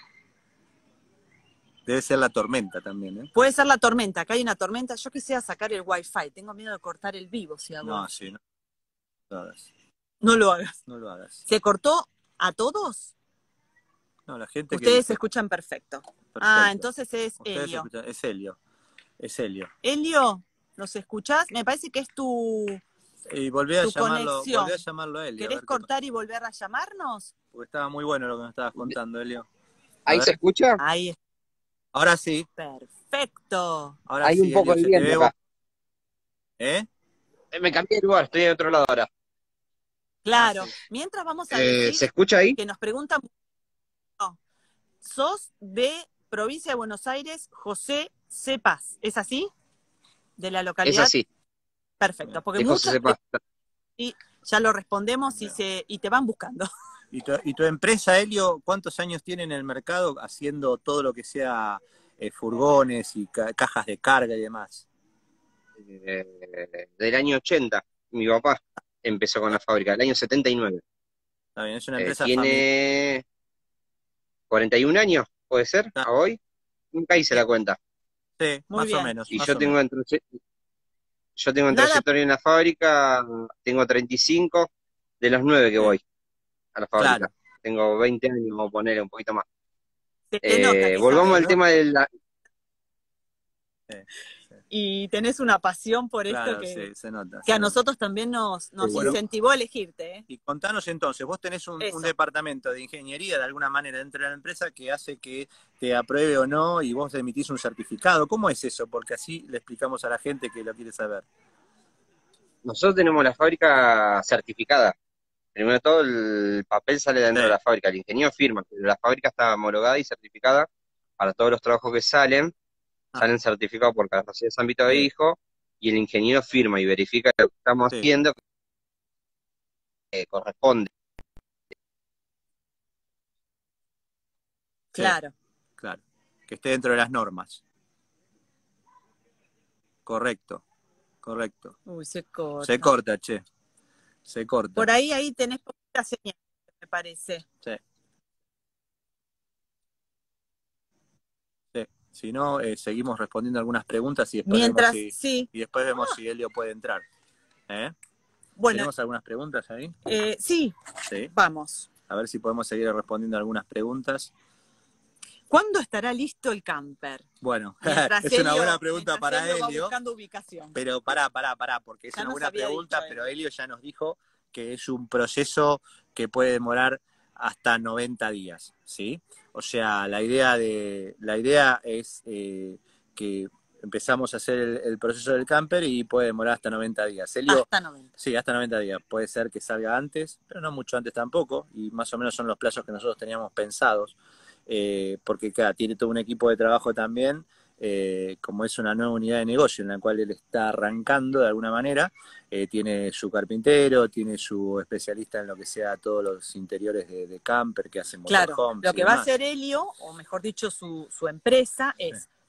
Debe ser la tormenta también, ¿eh? Puede ser la tormenta, acá hay una tormenta. Yo quisiera sacar el wifi, tengo miedo de cortar el vivo si hago No, eso. sí, no lo hagas. No lo hagas. No lo hagas. ¿Se cortó a todos? No, la gente que Ustedes dice, se escuchan perfecto. perfecto. Ah, entonces es Ustedes Helio. escuchan, es Helio. Es Helio. Helio, ¿nos escuchás? Me parece que es tu Y volví a llamarlo conexión. a Helio. ¿Querés cortar y volver a llamarnos? Porque estaba muy bueno lo que me estabas contando, Helio. A ¿ahí ver. se escucha? Ahí está. Ahora sí. Perfecto. Ahora Hay sí, un poco Helio, de se te viento ve. acá. ¿Eh? Me cambié de lugar, estoy en otro lado ahora. Claro. Ah, sí. Mientras vamos a decir ¿Se escucha ahí? que nos preguntan, no, sos de provincia de Buenos Aires, José Cepas, ¿es así? ¿De la Es localidad? así, Perfecto, porque es José muchos Sepa. ya lo respondemos y te van buscando. ¿Y tu empresa, Helio, cuántos años tiene en el mercado haciendo todo lo que sea furgones y cajas de carga y demás? Del año 80, mi papá empezó con la fábrica, del año 79. Está bien, es una empresa familiar. Tiene 41 años, ¿puede ser? ¿A hoy? Nunca hice la cuenta. Sí, Muy más o bien. menos. Y más yo o tengo menos. yo tengo en Nada. trayectoria en la fábrica, tengo 35 de los 9 que Sí. voy a la fábrica. Claro. Tengo 20 años, vamos a poner un poquito más. Se te nota que Volvamos sabés, al ¿no? tema de la... Sí, Y tenés una pasión por esto claro, que, sí, se nota. que se a nota. nosotros también nos Bueno. incentivó a elegirte, ¿eh? Y contanos entonces, vos tenés un Eso. departamento de ingeniería de alguna manera dentro de la empresa que hace que te apruebe o no y vos emitís un certificado. ¿Cómo es eso? Porque así le explicamos a la gente que lo quiere saber. Nosotros tenemos la fábrica certificada. Primero de todo, el papel sale dentro Sí. de la fábrica. El ingeniero firma, pero la fábrica está homologada y certificada para todos los trabajos que salen. Salen certificados por cada sociedad de ámbito de Sí. hijo, y el ingeniero firma y verifica lo que estamos Sí. haciendo, que corresponde. Claro. Claro. Que esté dentro de las normas. Correcto. Correcto. Uy, se corta. Se corta, che. Se corta. Por ahí tenés poquita señal, me parece. Sí. Sí. Si no, seguimos respondiendo algunas preguntas y después Mientras, vemos sí. y después vemos si Helio puede entrar. Bueno, ¿Tenemos algunas preguntas ahí? sí, Sí. vamos. A ver si podemos seguir respondiendo algunas preguntas. ¿Cuándo estará listo el camper? Bueno, Mientras es una Helio- buena pregunta mientras para Helio va Helio. buscando ubicación. Pero pará, porque es Ya una nos buena había pregunta, dicho, pero Helio ya nos dijo que es un proceso que puede demorar hasta 90 días, ¿sí? O sea, la idea es que empezamos a hacer el proceso del camper y puede demorar hasta 90 días. Helio, Hasta 90. sí, hasta 90 días. Puede ser que salga antes, pero no mucho antes tampoco, y más o menos son los plazos que nosotros teníamos pensados, porque claro, tiene todo un equipo de trabajo también, como es una nueva unidad de negocio en la cual él está arrancando de alguna manera, tiene su carpintero, tiene su especialista en lo que sea todos los interiores de camper que hacen Claro, motorhomes lo y que va a demás. hacer Helio, o mejor dicho su empresa, es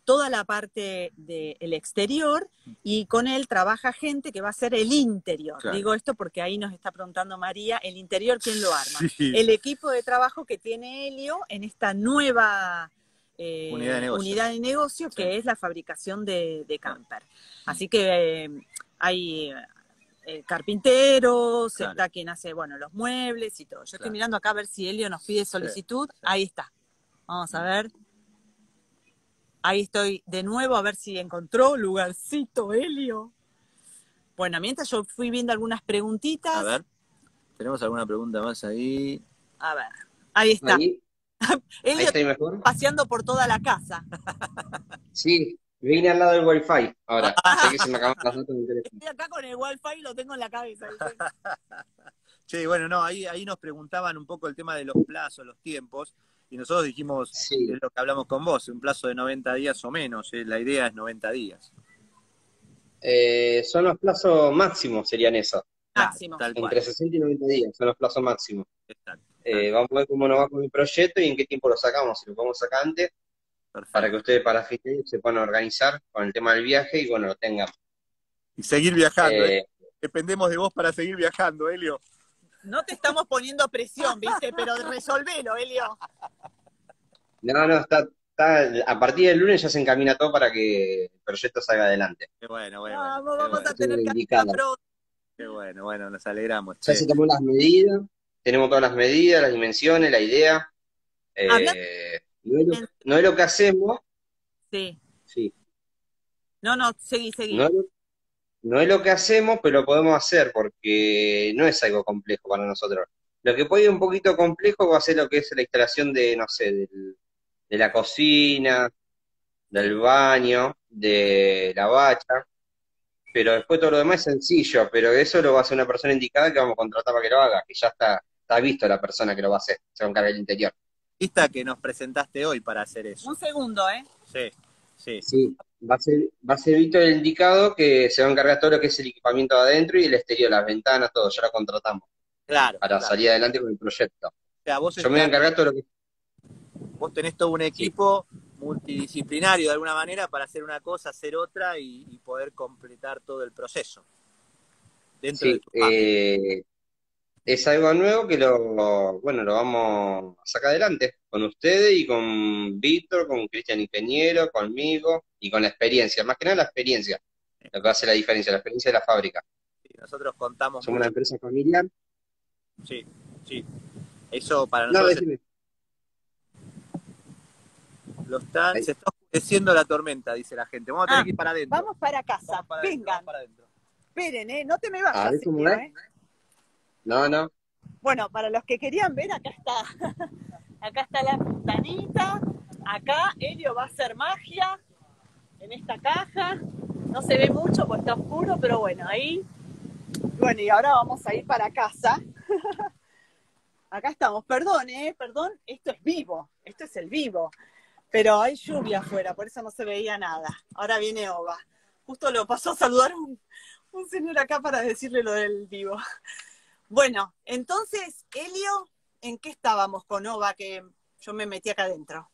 toda la parte del exterior, y con él trabaja gente que va a hacer el interior. Claro. Digo esto porque ahí nos está preguntando María, el interior, ¿quién lo arma? Sí. El equipo de trabajo que tiene Helio en esta nueva unidad de negocio, sí. que es la fabricación de camper. Así que hay carpinteros, claro. Está quien hace, bueno, los muebles y todo. Yo claro. estoy mirando acá a ver si Helio nos pide solicitud. Sí. Ahí está. Vamos a ver. Ahí estoy de nuevo a ver si encontró lugarcito, Helio. Bueno, mientras yo fui viendo algunas preguntitas. A ver, ¿tenemos alguna pregunta más ahí? A ver, ahí está. Ahí Helio estoy mejor. Paseando por toda la casa. Sí, vine al lado del Wi-Fi. Ahora, sé que se me acaban las notas en el teléfono. Estoy acá con el Wi-Fi y lo tengo en la cabeza. Sí, bueno, no, ahí nos preguntaban un poco el tema de los plazos, los tiempos, y nosotros dijimos, Sí. es lo que hablamos con vos, un plazo de 90 días o menos, la idea es 90 días. Son los plazos máximos, serían esos. Máximo. Tal cual. Entre 60 y 90 días, son los plazos máximos. Exacto. Vamos a ver cómo nos va con el proyecto y en qué tiempo lo sacamos. Si lo podemos sacar antes, Perfecto. para que ustedes para fin de año se puedan organizar con el tema del viaje y bueno, lo tengan. Y seguir viajando, dependemos de vos para seguir viajando, Helio. No te estamos poniendo presión, ¿viste? Pero resolvelo, Helio. No, está, a partir del lunes ya se encamina todo para que el proyecto salga adelante. Qué bueno. Vamos a tener que indicado. Qué bueno, nos alegramos. Ya se tomó las medidas, tenemos todas las medidas, las dimensiones, la idea. No es lo que hacemos. Sí. Sí. No, seguí. No es lo que hacemos, pero lo podemos hacer porque no es algo complejo para nosotros. Lo que puede ir un poquito complejo va a ser lo que es la instalación de, no sé, de la cocina, del baño, de la bacha, pero después todo lo demás es sencillo, pero eso lo va a hacer una persona indicada que vamos a contratar para que lo haga, que ya está visto la persona que lo va a hacer, se va a encargar del interior. Lista que nos presentaste hoy para hacer eso. Un segundo, ¿eh? Sí, va a ser visto el indicado que se va a encargar todo lo que es el equipamiento de adentro y el exterior, las ventanas, todo, ya lo contratamos. Claro. Para salir adelante con el proyecto. O sea, yo me voy a encargar todo lo que... Vos tenés todo un equipo multidisciplinario de alguna manera para hacer una cosa, hacer otra y poder completar todo el proceso. Dentro de tu es algo nuevo que lo vamos a sacar adelante con ustedes y con Víctor, con Cristian Ingeniero, conmigo y con la experiencia. Más que nada la experiencia, lo que hace la diferencia, la experiencia de la fábrica. Sí, nosotros contamos. Somos una empresa familiar. Sí. Eso para nosotros. Se está oscureciendo la tormenta, dice la gente. Vamos a tener que ir para adentro. Vamos para casa. Vengan. Esperen, no te me vayas. ¿Cómo es? No. Bueno, para los que querían ver, acá está. Acá está la ventanita. Acá Helio va a hacer magia en esta caja. No se ve mucho porque está oscuro, pero bueno, ahí. Bueno, y ahora vamos a ir para casa. Acá estamos. Perdón, esto es vivo. Esto es el vivo. Pero hay lluvia afuera, por eso no se veía nada. Ahora viene Ova. Justo lo pasó a saludar un señor acá para decirle lo del vivo. Bueno, entonces, Helio, ¿en qué estábamos con Ova? Que yo me metí acá adentro.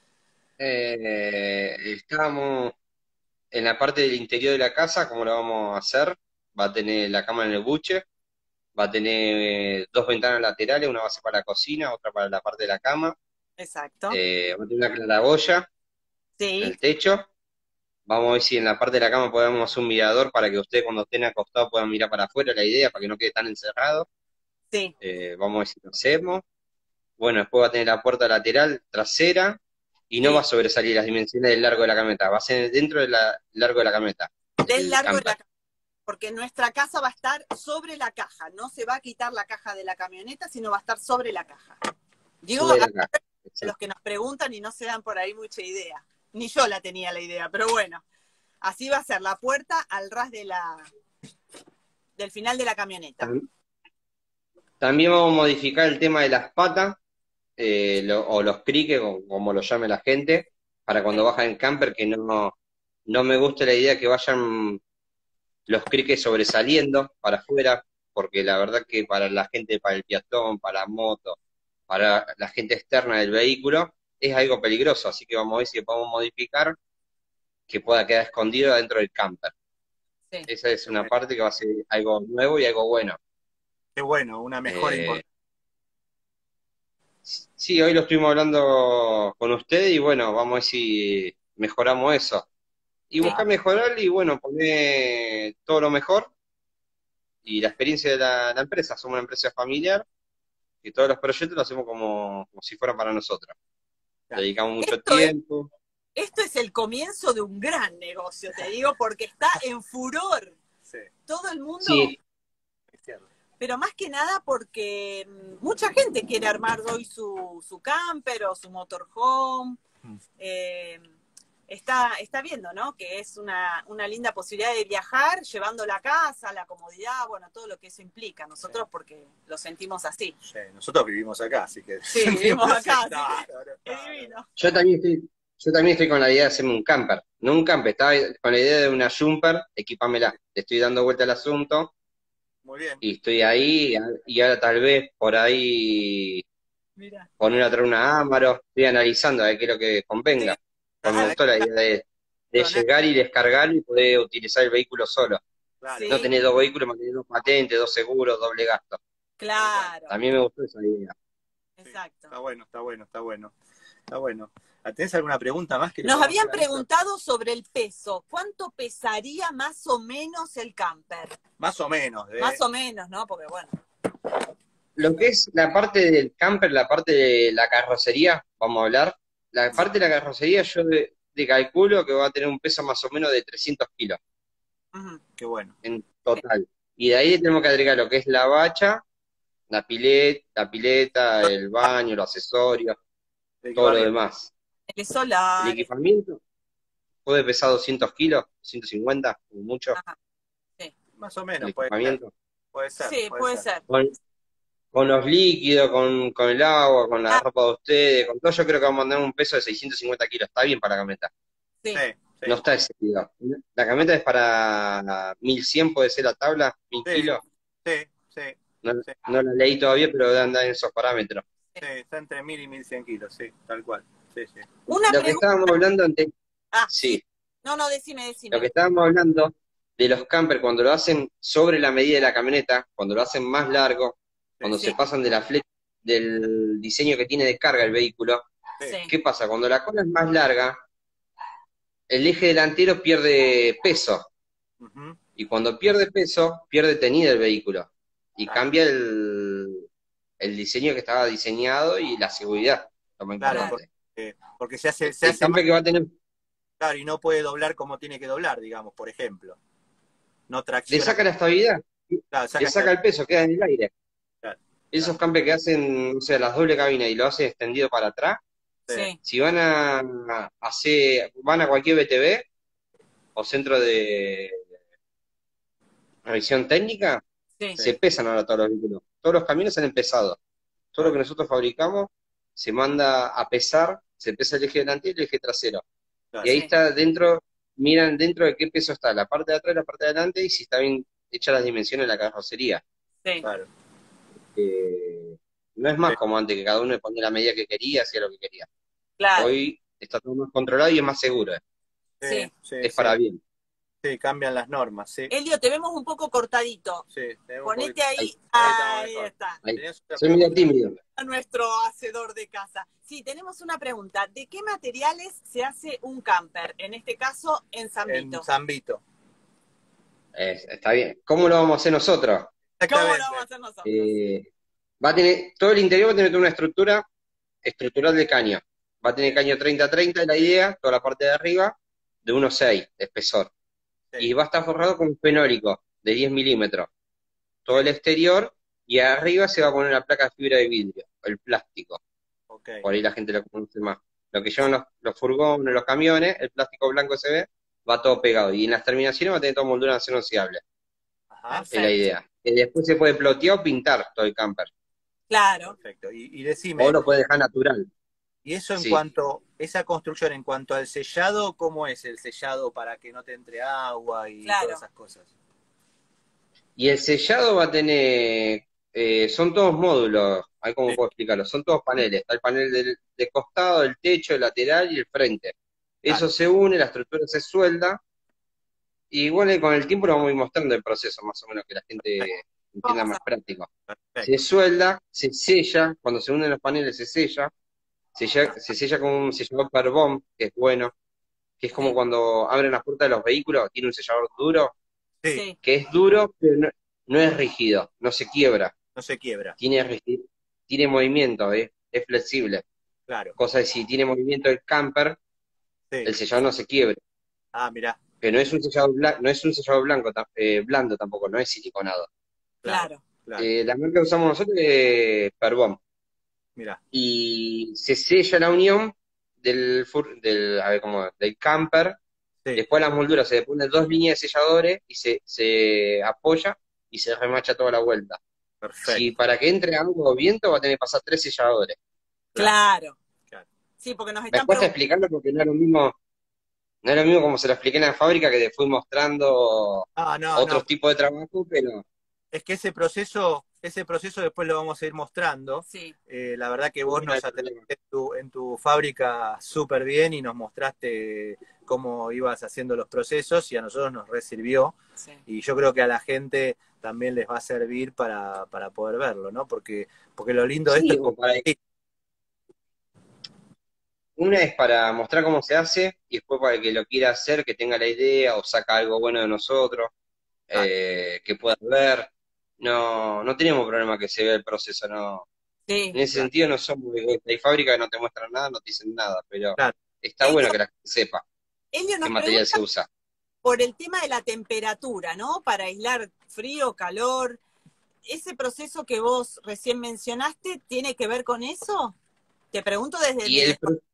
Estábamos en la parte del interior de la casa, ¿cómo lo vamos a hacer? Va a tener la cama en el buche, va a tener 2 ventanas laterales, una va a ser para la cocina, otra para la parte de la cama. Exacto. Va a tener una claraboya en el techo. Vamos a ver si en la parte de la cama podemos hacer un mirador para que ustedes cuando estén acostados puedan mirar para afuera, la idea, para que no quede tan encerrado. Sí. Vamos a ver si lo hacemos. Bueno, después va a tener la puerta lateral, trasera, y no va a sobresalir las dimensiones del largo de la camioneta, va a ser dentro del largo de la camioneta. Del largo de la camioneta. Porque nuestra casa va a estar sobre la caja, no se va a quitar la caja de la camioneta, sino va a estar sobre la caja. Digo, sobre la caja. Los que nos preguntan y no se dan por ahí mucha idea. Ni yo la tenía la idea, pero bueno. Así va a ser la puerta al ras del final de la camioneta. También vamos a modificar el tema de las patas, o los criques, como lo llame la gente, para cuando bajan en camper, que no me gusta la idea que vayan los criques sobresaliendo para afuera, porque la verdad que para la gente, para el peatón, para la moto, para la gente externa del vehículo, es algo peligroso, así que vamos a ver si podemos modificar que pueda quedar escondido dentro del camper. Sí. Esa es una parte que va a ser algo nuevo y algo bueno. Qué bueno, una mejora Eh, importante. sí, hoy lo estuvimos hablando con usted y bueno, vamos a ver si mejoramos eso. Y Sí. buscar mejorar y bueno, poner todo lo mejor y la experiencia de la empresa. Somos una empresa familiar y todos los proyectos los hacemos como si fueran para nosotros. Le Claro. dedicamos mucho Esto es, tiempo. esto es el comienzo de un gran negocio, te digo, porque está en furor. Sí, Todo el mundo, Sí, es cierto. pero más que nada porque mucha gente quiere armar hoy su camper o su motorhome. Mm. Está viendo, ¿no? Que es una linda posibilidad de viajar, llevando la casa, la comodidad, bueno, todo lo que eso implica. Nosotros porque lo sentimos así. Sí, nosotros vivimos acá, así que... Sí, vivimos acá, No, así no, que es divino. yo también estoy con la idea de hacerme un camper. No un camper, estaba con la idea de una jumper, equipámela. Le estoy dando vuelta al asunto muy bien. y estoy ahí y ahora tal vez por ahí Mira. poner a traer una Amarok. Estoy analizando a ver qué es lo que convenga. Sí. Porque me Ajá. gustó la idea de llegar y descargar y poder utilizar el vehículo solo. Claro. Sí. No tener dos vehículos, mantener dos patentes, dos seguros, doble gasto. Claro, También me gustó esa idea. exacto. Está bueno, está bueno, está bueno. Está bueno. ¿Tenés alguna pregunta más que le Nos podamos habían hacer a eso? preguntado sobre el peso. ¿Cuánto pesaría más o menos el camper? Más o menos. Más o menos, ¿no? Porque bueno. Lo que es la parte del camper, la parte de la carrocería, vamos a hablar. La parte de la carrocería yo de calculo que va a tener un peso más o menos de 300 kilos Ujú. Qué bueno. en total. Y de ahí le tenemos que agregar lo que es la bacha, la pileta, el baño, los accesorios, El todo lo equipamiento. demás. El El solar. equipamiento puede pesar 200 kilos, 150, como mucho, Ajá. Sí, Más o el menos, puede ser. equipamiento. Puede ser. sí, puede ser. Con los líquidos, con el agua, con la Ah, ropa de ustedes, con todo, yo creo que vamos a mandar un peso de 650 kilos. Está bien para la camioneta. sí. Sí, sí. No está excedido. La camioneta es para 1100, puede ser la tabla, 1000 Sí, kilos. sí, sí, No, sí, no la leí todavía, pero debe andar en esos parámetros. sí, está entre 1000 y 1100 kilos, sí, tal cual. Sí, sí. Una Lo que pregunta. estábamos hablando antes, Ah, sí, no, decime. lo que estábamos hablando de los campers, cuando lo hacen sobre la medida de la camioneta, cuando lo hacen más largo, cuando Sí. se pasan de la flecha, del diseño que tiene de carga el vehículo, Sí. ¿qué pasa? Cuando la cola es más larga, el eje delantero pierde peso, Ujú. y cuando pierde peso, pierde tenida el vehículo, y Claro. cambia el diseño que estaba diseñado y la seguridad, lo más Claro, importante. porque se hace El más camper que va a tener, claro y no puede doblar como tiene que doblar, digamos, por ejemplo. No le tracciona. saca la estabilidad, Claro, le saca el peso, queda en el aire. Claro, Esos campers que hacen, o sea, las doble cabinas y lo hacen extendido para atrás, Sí. si van van a cualquier BTV o centro de revisión técnica, Sí. se pesan ahora todos los vehículos. Todos los camiones han empezado. Todo lo que nosotros fabricamos se manda a pesar, se pesa el eje delantero y el eje trasero. claro. Y ahí Sí. está dentro, miran dentro de qué peso está la parte de atrás y la parte de adelante y si está bien hechas las dimensiones de la carrocería. Sí. Claro. No es más Sí. como antes, que cada uno le ponía la medida que quería, hacía lo que quería. Claro. Hoy está todo más controlado y es más seguro. Sí. Sí, Es sí, para bien. sí, cambian las normas, sí. Elio, te vemos un poco cortadito. Sí, tenemos un Ponete poquito- ahí. Ahí Ahí estamos mejor. está. Ahí. Tenías otra Soy medio pregunta. tímido. A nuestro hacedor de casa. Sí, tenemos una pregunta. ¿De qué materiales se hace un camper? En este caso, en San Vito. En San Vito. Está bien. ¿Cómo lo vamos a hacer nosotros? ¿Cómo lo Exactamente. vamos a hacer nosotros? Va a tener, todo el interior va a tener toda una estructura estructural de caño. Va a tener caño 30-30, la idea, toda la parte de arriba, de 1,6 de espesor. Sí. Y va a estar forrado con un fenólico de 10 milímetros. Todo el exterior, y arriba se va a poner la placa de fibra de vidrio, el plástico. Ok. Por ahí la gente lo conoce más. Lo que llevan los furgones, los camiones, el plástico blanco se ve, va todo pegado. Y en las terminaciones va a tener toda moldura de acero inoxidable. Ajá. Es la idea. Y después se puede plotear o pintar todo el camper. Claro. Perfecto. Y decime, O lo puede dejar natural. y eso en Sí. cuanto, esa construcción, en cuanto al sellado, ¿cómo es el sellado para que no te entre agua y Claro. todas esas cosas? Y el sellado va a tener, son todos módulos, ahí cómo Sí. puedo explicarlo, son todos paneles. Está el panel de costado, el techo, el lateral y el frente. Eso se une, la estructura se suelda, y igual con el tiempo lo vamos a ir mostrando el proceso, más o menos, que la gente entienda más práctico. Se Perfecto. suelda, se sella, cuando se unen los paneles se sella con un sellador Perbond, que es bueno, que es como cuando abren las puertas de los vehículos, tiene un sellador duro, Sí, que es duro, pero no es rígido, no se quiebra, no se quiebra. tiene movimiento, es flexible. Claro. Cosa de si tiene movimiento el camper, Sí. el sellador no se quiebra. Ah, mirá. Pero no es un sellador no es un sellador blando tampoco, no es siliconado. Claro. Claro. La marca que usamos nosotros es Perbond. Mirá. Y se sella la unión a ver, del camper. Sí. Después a las molduras se le ponen 2 líneas de selladores y se apoya y se remacha toda la vuelta. Perfecto. Si para que entre algo o viento va a tener que pasar 3 selladores. Claro. Claro. Sí, porque nos Me están cuesta preguntando. explicarlo porque no es lo mismo como se lo expliqué en la fábrica, que te fui mostrando Ah, no, otros no. tipos de trabajo, pero Es que ese proceso después lo vamos a ir mostrando. Sí. La verdad que vos no hay nos problema. atendiste en tu fábrica súper bien y nos mostraste cómo ibas haciendo los procesos y a nosotros nos sirvió. Sí. Y yo creo que a la gente también les va a servir para poder verlo, ¿no? Porque lo lindo de esto Sí, es compartir. una es para mostrar cómo se hace y después para el que lo quiera hacer, que tenga la idea o saca algo bueno de nosotros, que pueda ver. No tenemos problema que se vea el proceso, no. Sí. En ese Claro, sentido no somos egoístas. Hay fábricas que no te muestran nada, no te dicen nada, pero claro. está bueno que la gente sepa Elio qué nos material pregunta se usa. por el tema de la temperatura, ¿no? Para aislar frío, calor. ¿Ese proceso que vos recién mencionaste tiene que ver con eso? Te pregunto desde Y mi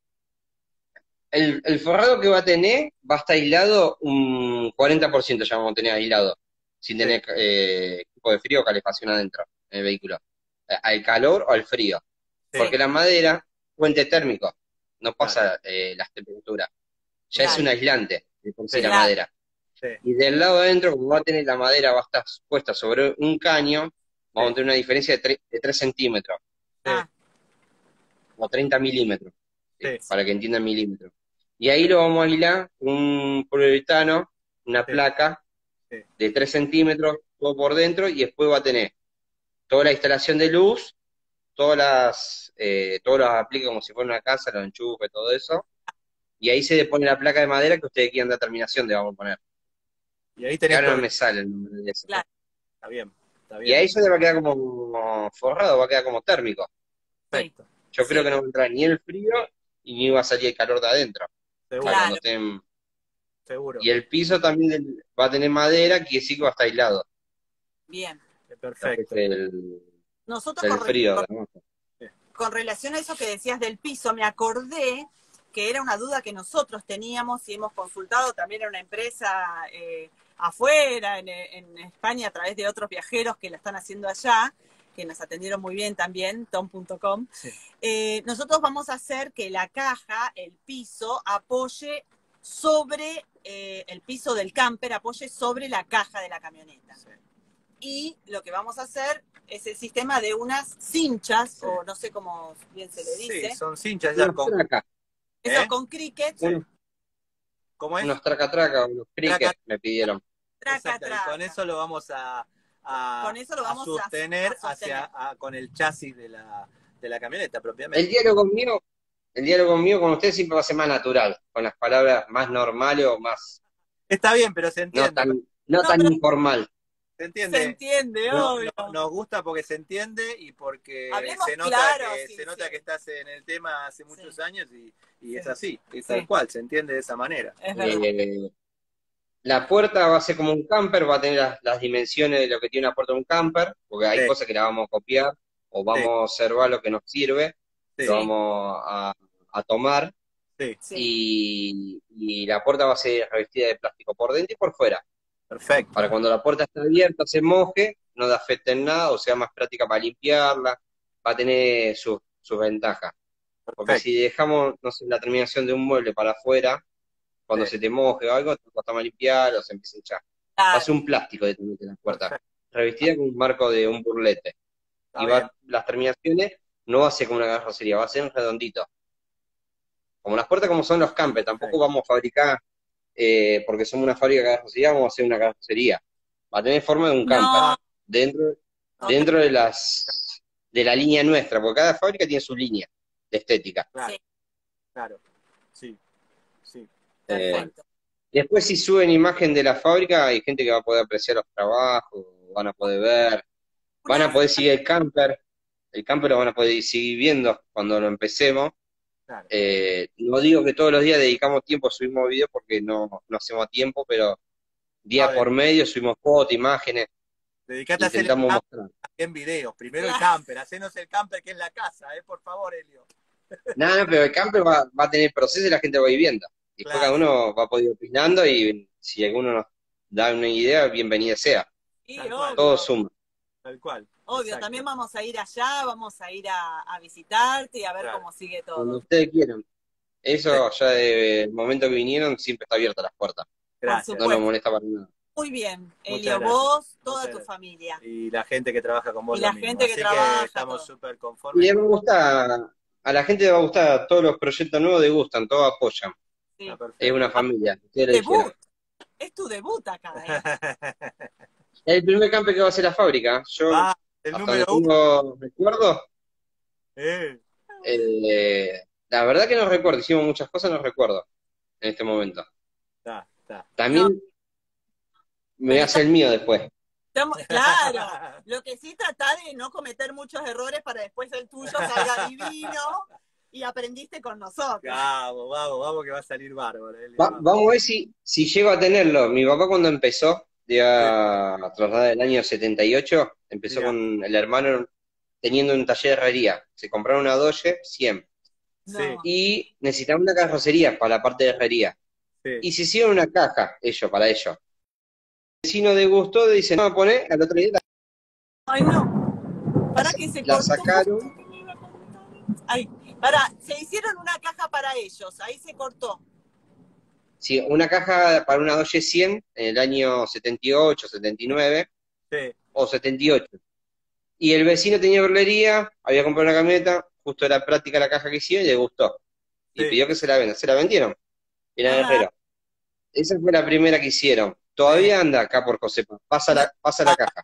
el forrado que va a tener va a estar aislado un 40%, ya vamos a tener aislado, sin Sí, tener equipo de frío o calefacción adentro en el vehículo. Al calor o al frío. sí, Porque la madera, puente térmico, no claro, pasa las temperaturas. Ya es Claro, un aislante de por sí sí, la claro, madera. sí, Y del lado adentro, como va a tener la madera, va a estar puesta sobre un caño, vamos a sí, tener una diferencia de 3 centímetros sí, ah, o 30 milímetros, ¿sí? sí, Para que entiendan milímetros. Y ahí lo vamos a aislar con un poliuretano, una sí, placa sí, de 3 centímetros, todo por dentro, y después va a tener toda la instalación de luz, todos los apliques como si fuera una casa, los enchufes, todo eso, y ahí se le pone la placa de madera que ustedes quieran dar terminación de vamos a poner. y ahí Que tenés ahora todo no el... me sale el nombre de eso. claro, Está bien, está Y bien, ahí eso le va a quedar como forrado, va a quedar como térmico. sí, perfecto, Yo creo sí, que no va a entrar ni el frío y ni va a salir el calor de adentro. seguro, Para cuando claro, estén. seguro, Y el piso también va a tener madera, que sí que va a estar aislado. bien. perfecto. Nosotros Del frío. con, ¿No? Sí, con relación a eso que decías del piso, me acordé que era una duda que nosotros teníamos y hemos consultado también a una empresa afuera, en España, a través de otros viajeros que la están haciendo allá, que nos atendieron muy bien también, tom.com. sí, Nosotros vamos a hacer que la caja, el piso, apoye sobre, el piso del camper apoye sobre la caja de la camioneta. sí, Y lo que vamos a hacer es el sistema de unas cinchas, sí. o no sé cómo bien se le dice, Sí, son cinchas ya Unos traca, eso ¿eh? con cricket, Sí. unos, ¿Cómo es? unos traca-traca, unos Traca, cricket me pidieron. traca, exacto, y con traca. eso lo vamos Con eso lo a vamos sostener, a sostener. con el chasis de la camioneta El propiamente. diálogo conmigo con ustedes siempre va a ser más natural, con las palabras más normales o más, Está bien, pero se no entiende, tan, no No, tan pero informal. se se entiende. entiende, obvio. Nos gusta porque se entiende y porque Hablemos se nota claro, que sí, se nota sí. que estás en el tema hace muchos años y es así, es Sí. tal cual, se entiende de esa manera. Es verdad. La puerta va a ser como un camper, va a tener las dimensiones de lo que tiene una puerta de un camper, porque hay Sí, cosas que la vamos a copiar o sí, vamos a observar lo que nos sirve, sí, lo Sí, vamos a tomar, sí, sí, y la puerta va a ser revestida de plástico por dentro y por fuera, perfecto, para cuando la puerta está abierta, se moje, no le afecte en nada, o sea más práctica para limpiarla, va a tener sus ventajas. Porque perfecto. si dejamos, no sé, la terminación de un mueble para afuera, cuando Sí, se te moje o algo, te cuesta más limpiar o se empieza a hinchar. Va a claro. ser un plástico de la puerta, perfecto, revestida con un marco de un burlete. está Y bien, las terminaciones no va a ser como una carrocería, va a ser un redondito, como las puertas como son los campers, tampoco vamos a fabricar, porque somos una fábrica de carrocería, vamos a hacer una carrocería. Va a tener forma de un camper, No, dentro de la línea nuestra, porque cada fábrica tiene su línea de estética. Claro, sí, claro. Sí, sí. Eh, perfecto. Después si suben imagen de la fábrica, hay gente que va a poder apreciar los trabajos, van a poder ver, van a Una, poder seguir el camper lo van a poder seguir viendo cuando lo empecemos. Claro. No digo que todos los días dedicamos tiempo a subir videos porque no hacemos tiempo, pero A día ver, por medio subimos fotos, imágenes, dedicate a hacer el intentamos camper mostrar. en videos. Primero el claro. camper, hacenos el camper que es la casa, por favor, Elio. Nada, pero el camper va a tener proceso y la gente va a ir viendo. Después cada Claro, uno va a poder ir opinando y si alguno nos da una idea, bienvenida sea. Sí, tal cual, Todo obvio. suma. tal cual. Obvio, Exacto. también vamos a ir allá, vamos a ir a visitarte y a ver Claro. cómo sigue Cuando todo. ustedes quieran. Eso ya desde el momento que vinieron siempre está abierta las puertas. Por Gracias. No nos supuesto. molesta para nada. Muy bien, Muchas Elio, gracias. vos, toda Muchas tu gracias. familia. Y la gente que trabaja con vos Y lo la mismo. gente que Así trabaja, que estamos todo. súper Y conformes. me gusta, a la gente le va a gustar, todos los proyectos nuevos les gustan, todos apoyan. Sí. Está Es perfecto. una familia, ustedes lo Debut, dijeron. es tu debut acá, Es el primer camper que va a hacer la fábrica. Yo, Va, el hasta donde número 1. tengo recuerdo, Eh, la verdad que no recuerdo, hicimos muchas cosas, no recuerdo en este momento. está. No, También me voy a hacer el mío después. claro, lo que sí trata de no cometer muchos errores para después el tuyo salga divino y aprendiste con nosotros. Vamos, que va a salir bárbaro, Elio. Vamos a ver si llego a tenerlo. Mi papá cuando empezó, a trasladar el año 78, empezó Mirá. con el hermano teniendo un taller de herrería. Se compraron una Dodge 100 Sí, No. y necesitaban una carrocería para la parte de herrería. sí. Y se hicieron una caja, para ellos. El vecino de gusto dice, no, poné, al otro día Ay, no. Para que se la cortó. sacaron. Ay, para, se hicieron una caja para ellos, ahí se cortó. Sí, una caja para una Dodge 100 en el año 78, 79 Sí. o 78. Y el vecino tenía verlería, había comprado una camioneta, justo era práctica la caja que hicieron y le gustó. Y Sí. pidió que se la venda. Se la vendieron. Era Ah. Guerrero. Esa fue la primera que hicieron. Todavía anda acá por Josepa. Pasa la caja.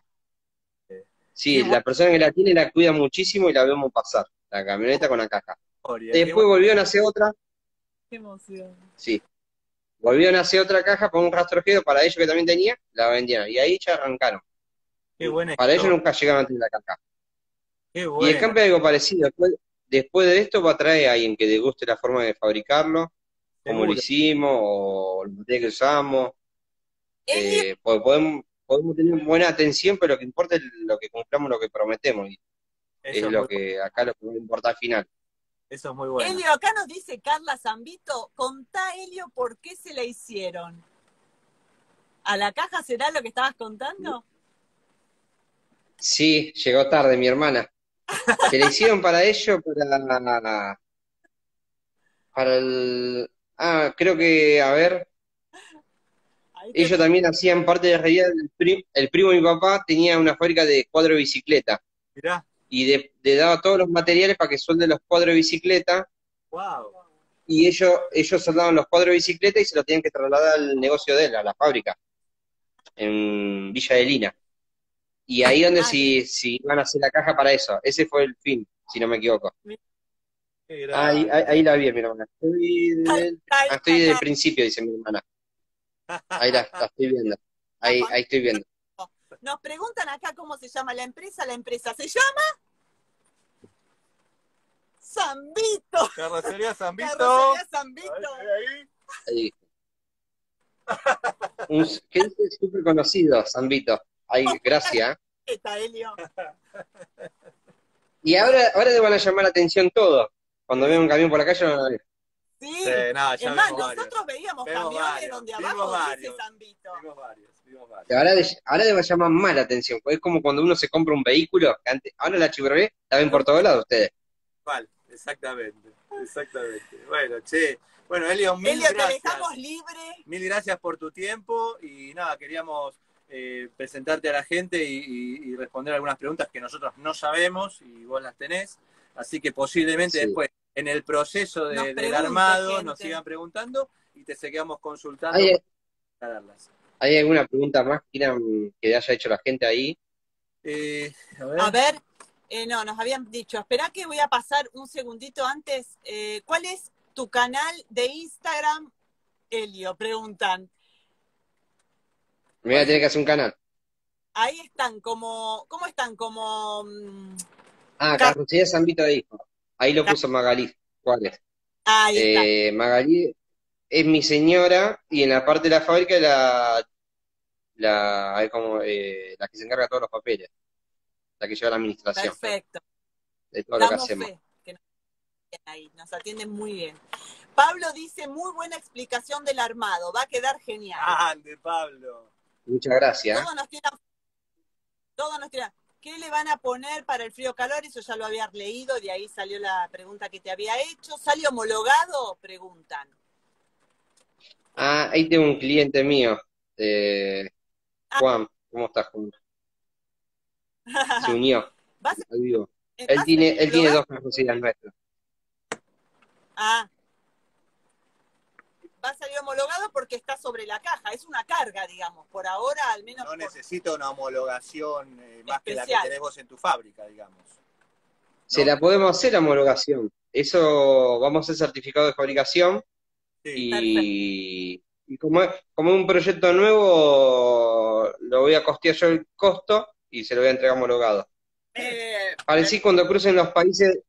Sí, Qué la persona que la tiene la cuida muchísimo y la vemos pasar. La camioneta con la caja. Gloria, Después volvieron a hacer otra. Qué emoción. Sí. Volvieron a hacer otra caja con un rastrojero para ellos que también tenía. La vendieron. Y ahí ya arrancaron. qué buena Para ellos historia. nunca llegaron a tener la caja. Qué Y el buena. camper algo parecido. Después de esto va a traer a alguien que le guste la forma de fabricarlo, como lo Seguro. hicimos, o el material que usamos. Elio, Porque podemos tener buena atención, pero lo que importa es lo que cumplamos, lo que prometemos. Y es Eso es lo muy, que acá lo que va a importar al final. eso es muy bueno. Elio, acá nos dice Carla Zambito, contá, Elio, ¿por qué se la hicieron? ¿A la caja será lo que estabas contando? Sí, llegó tarde mi hermana. Se la hicieron para ello, para el... Ah, creo que, a ver, Ahí te... ellos también hacían parte de realidad. El primo de mi papá tenía una fábrica de cuadros de bicicleta Mirá, y le daba todos los materiales para que suelden los cuadros de bicicleta wow. y ellos soldaban los cuadros de bicicleta y se los tenían que trasladar al negocio de él, a la fábrica, en Villa de Lina. Y ahí donde si iban a hacer la caja para eso. Ese fue el fin, si no me equivoco. Qué Ahí grande. la vi, mi hermana. Estoy desde el principio, dice mi hermana. Ahí la estoy viendo. Ahí estoy viendo. Nos preguntan acá cómo se llama la empresa. La empresa se llama Zambito. Carrocería Zambito. Carrocería Zambito. Ahí. ¿Qué dice? Súper conocido, Zambito. Ahí, gracias. Esta, Elio. Y ahora le van a llamar la atención todo. Cuando vean un camión por la calle, van a ver. Sí. Sí, no, ya Es más, vimos varios. nosotros veíamos Vemos camiones varios, donde vimos abajo varios. dice Zambito. Vimos varios. Y ahora le va a llamar más la atención. Porque es como cuando uno se compra un vehículo. Que antes, ahora la Chevrolet la ven por todos lados ustedes. ¿Cuál? Exactamente. Bueno, che. Bueno, Elio, mil Elio, te gracias. dejamos libre. Mil gracias por tu tiempo y nada, queríamos presentarte a la gente y responder algunas preguntas que nosotros no sabemos y vos las tenés, así que posiblemente Sí. después en el proceso del pregunte, armado gente. nos sigan preguntando y te seguimos consultando ¿Hay, para darlas. ¿Hay alguna pregunta más que haya hecho la gente ahí? A ver, no, nos habían dicho, espera que voy a pasar un segundito antes. ¿Cuál es tu canal de Instagram, Elio? Preguntan. Me voy a tener que hacer un canal. Ahí están como, ¿cómo están? Como... Carrocería San Vito de Hijo. Ahí lo puso Magalí Juárez. Ahí está. Magalí es mi señora y en la parte de la fábrica es como, la que se encarga de todos los papeles, la que lleva la administración Perfecto. de todo lo que Damos hacemos. fe que nos atienden ahí, nos atienden muy bien. Pablo dice, muy buena explicación del armado, va a quedar genial. ¡Ande, Pablo! Muchas gracias. Todos nos tiran. ¿Qué le van a poner para el frío-calor? Eso ya lo había leído, de ahí salió la pregunta que te había hecho. ¿Sale homologado? Preguntan. Ahí tengo un cliente mío, Juan. ¿Cómo estás, Juan? Se unió. Al vivo. Él tiene 2 carrocerías nuestras. Va a salir homologado porque está sobre la caja, es una carga, digamos, por ahora al menos. No necesita una homologación más que la que especial. tenés vos en tu fábrica, digamos. Se la podemos hacer la homologación. Eso, vamos a hacer certificado de fabricación. Sí. Y como es un proyecto nuevo, lo voy a costear yo el costo y se lo voy a entregar homologado. Para decir cuando crucen los países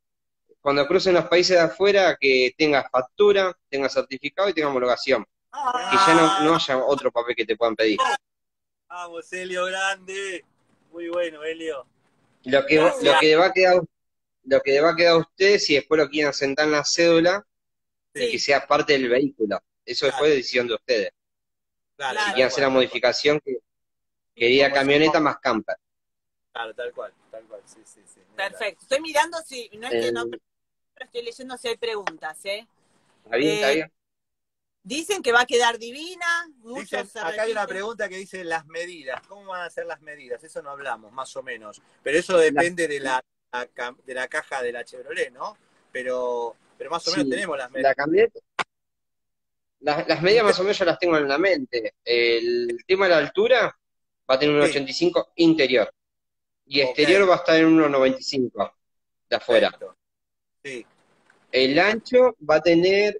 de afuera, que tenga factura, tenga certificado y tenga homologación. Que ya no haya otro papel que te puedan pedir. Vamos, Elio, grande. Muy bueno, Elio. Lo que va a quedar a ustedes, si después lo quieren asentar en la cédula, que sea parte del vehículo. Eso después es decisión de ustedes. Claro, si quieren hacer la modificación, que diga camioneta más camper. Claro, tal cual. Sí. Perfecto. Estoy mirando si, no es que no, pero estoy leyendo si hay preguntas, Está bien. Dicen que va a quedar divina. Acá hay una pregunta que dice las medidas. ¿Cómo van a ser las medidas? Eso no hablamos, más o menos. Pero eso depende de la caja de la Chevrolet, ¿no? Pero más o menos tenemos las medidas. La camioneta, las medidas más o menos yo las tengo en la mente. El tema de la altura va a tener un 1,85 interior. Y exterior va a estar en 1,95 de afuera. Perfecto. Sí. El ancho va a tener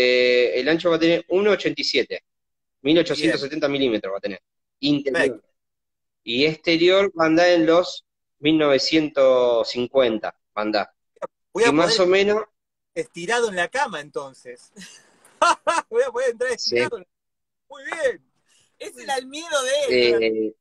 1,87. 1870 milímetros va a tener. Interior. Perfecto. Y exterior va a andar en los 1950. Va a andar. Y más o menos. Estirado en la cama, entonces. Voy a poder entrar estirado. Sí. Muy bien. Ese era el miedo de él.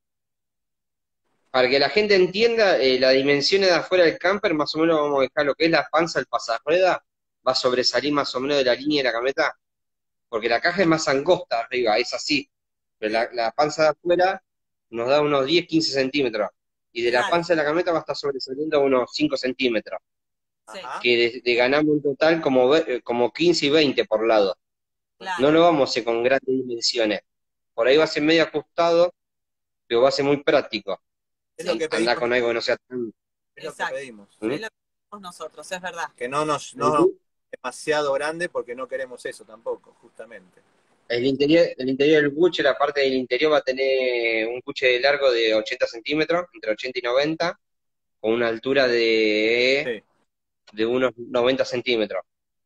Para que la gente entienda, las dimensiones de afuera del camper, más o menos vamos a dejar lo que es la panza del pasarrueda, va a sobresalir más o menos de la línea de la camioneta, porque la caja es más angosta arriba, es así, pero la panza de afuera nos da unos 10-15 centímetros, y de la panza de la camioneta va a estar sobresaliendo unos 5 centímetros, que de ganamos un total como 15 y 20 por lado. Claro. No lo vamos a hacer con grandes dimensiones, por ahí va a ser medio ajustado, pero va a ser muy práctico. Es lo que andar con algo que no sea tan... Es lo que pedimos. Es lo que pedimos nosotros, es verdad. Que no demasiado grande porque no queremos eso tampoco, justamente. El interior del buche, la parte del interior va a tener un buche de largo de 80 centímetros, entre 80 y 90, con una altura de unos 90 centímetros,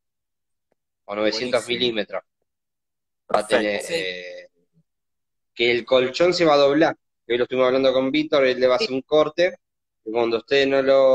o 900 milímetros. Va a tener... que el colchón se va a doblar. Hoy lo estuvimos hablando con Víctor, él le va a hacer un corte, y cuando usted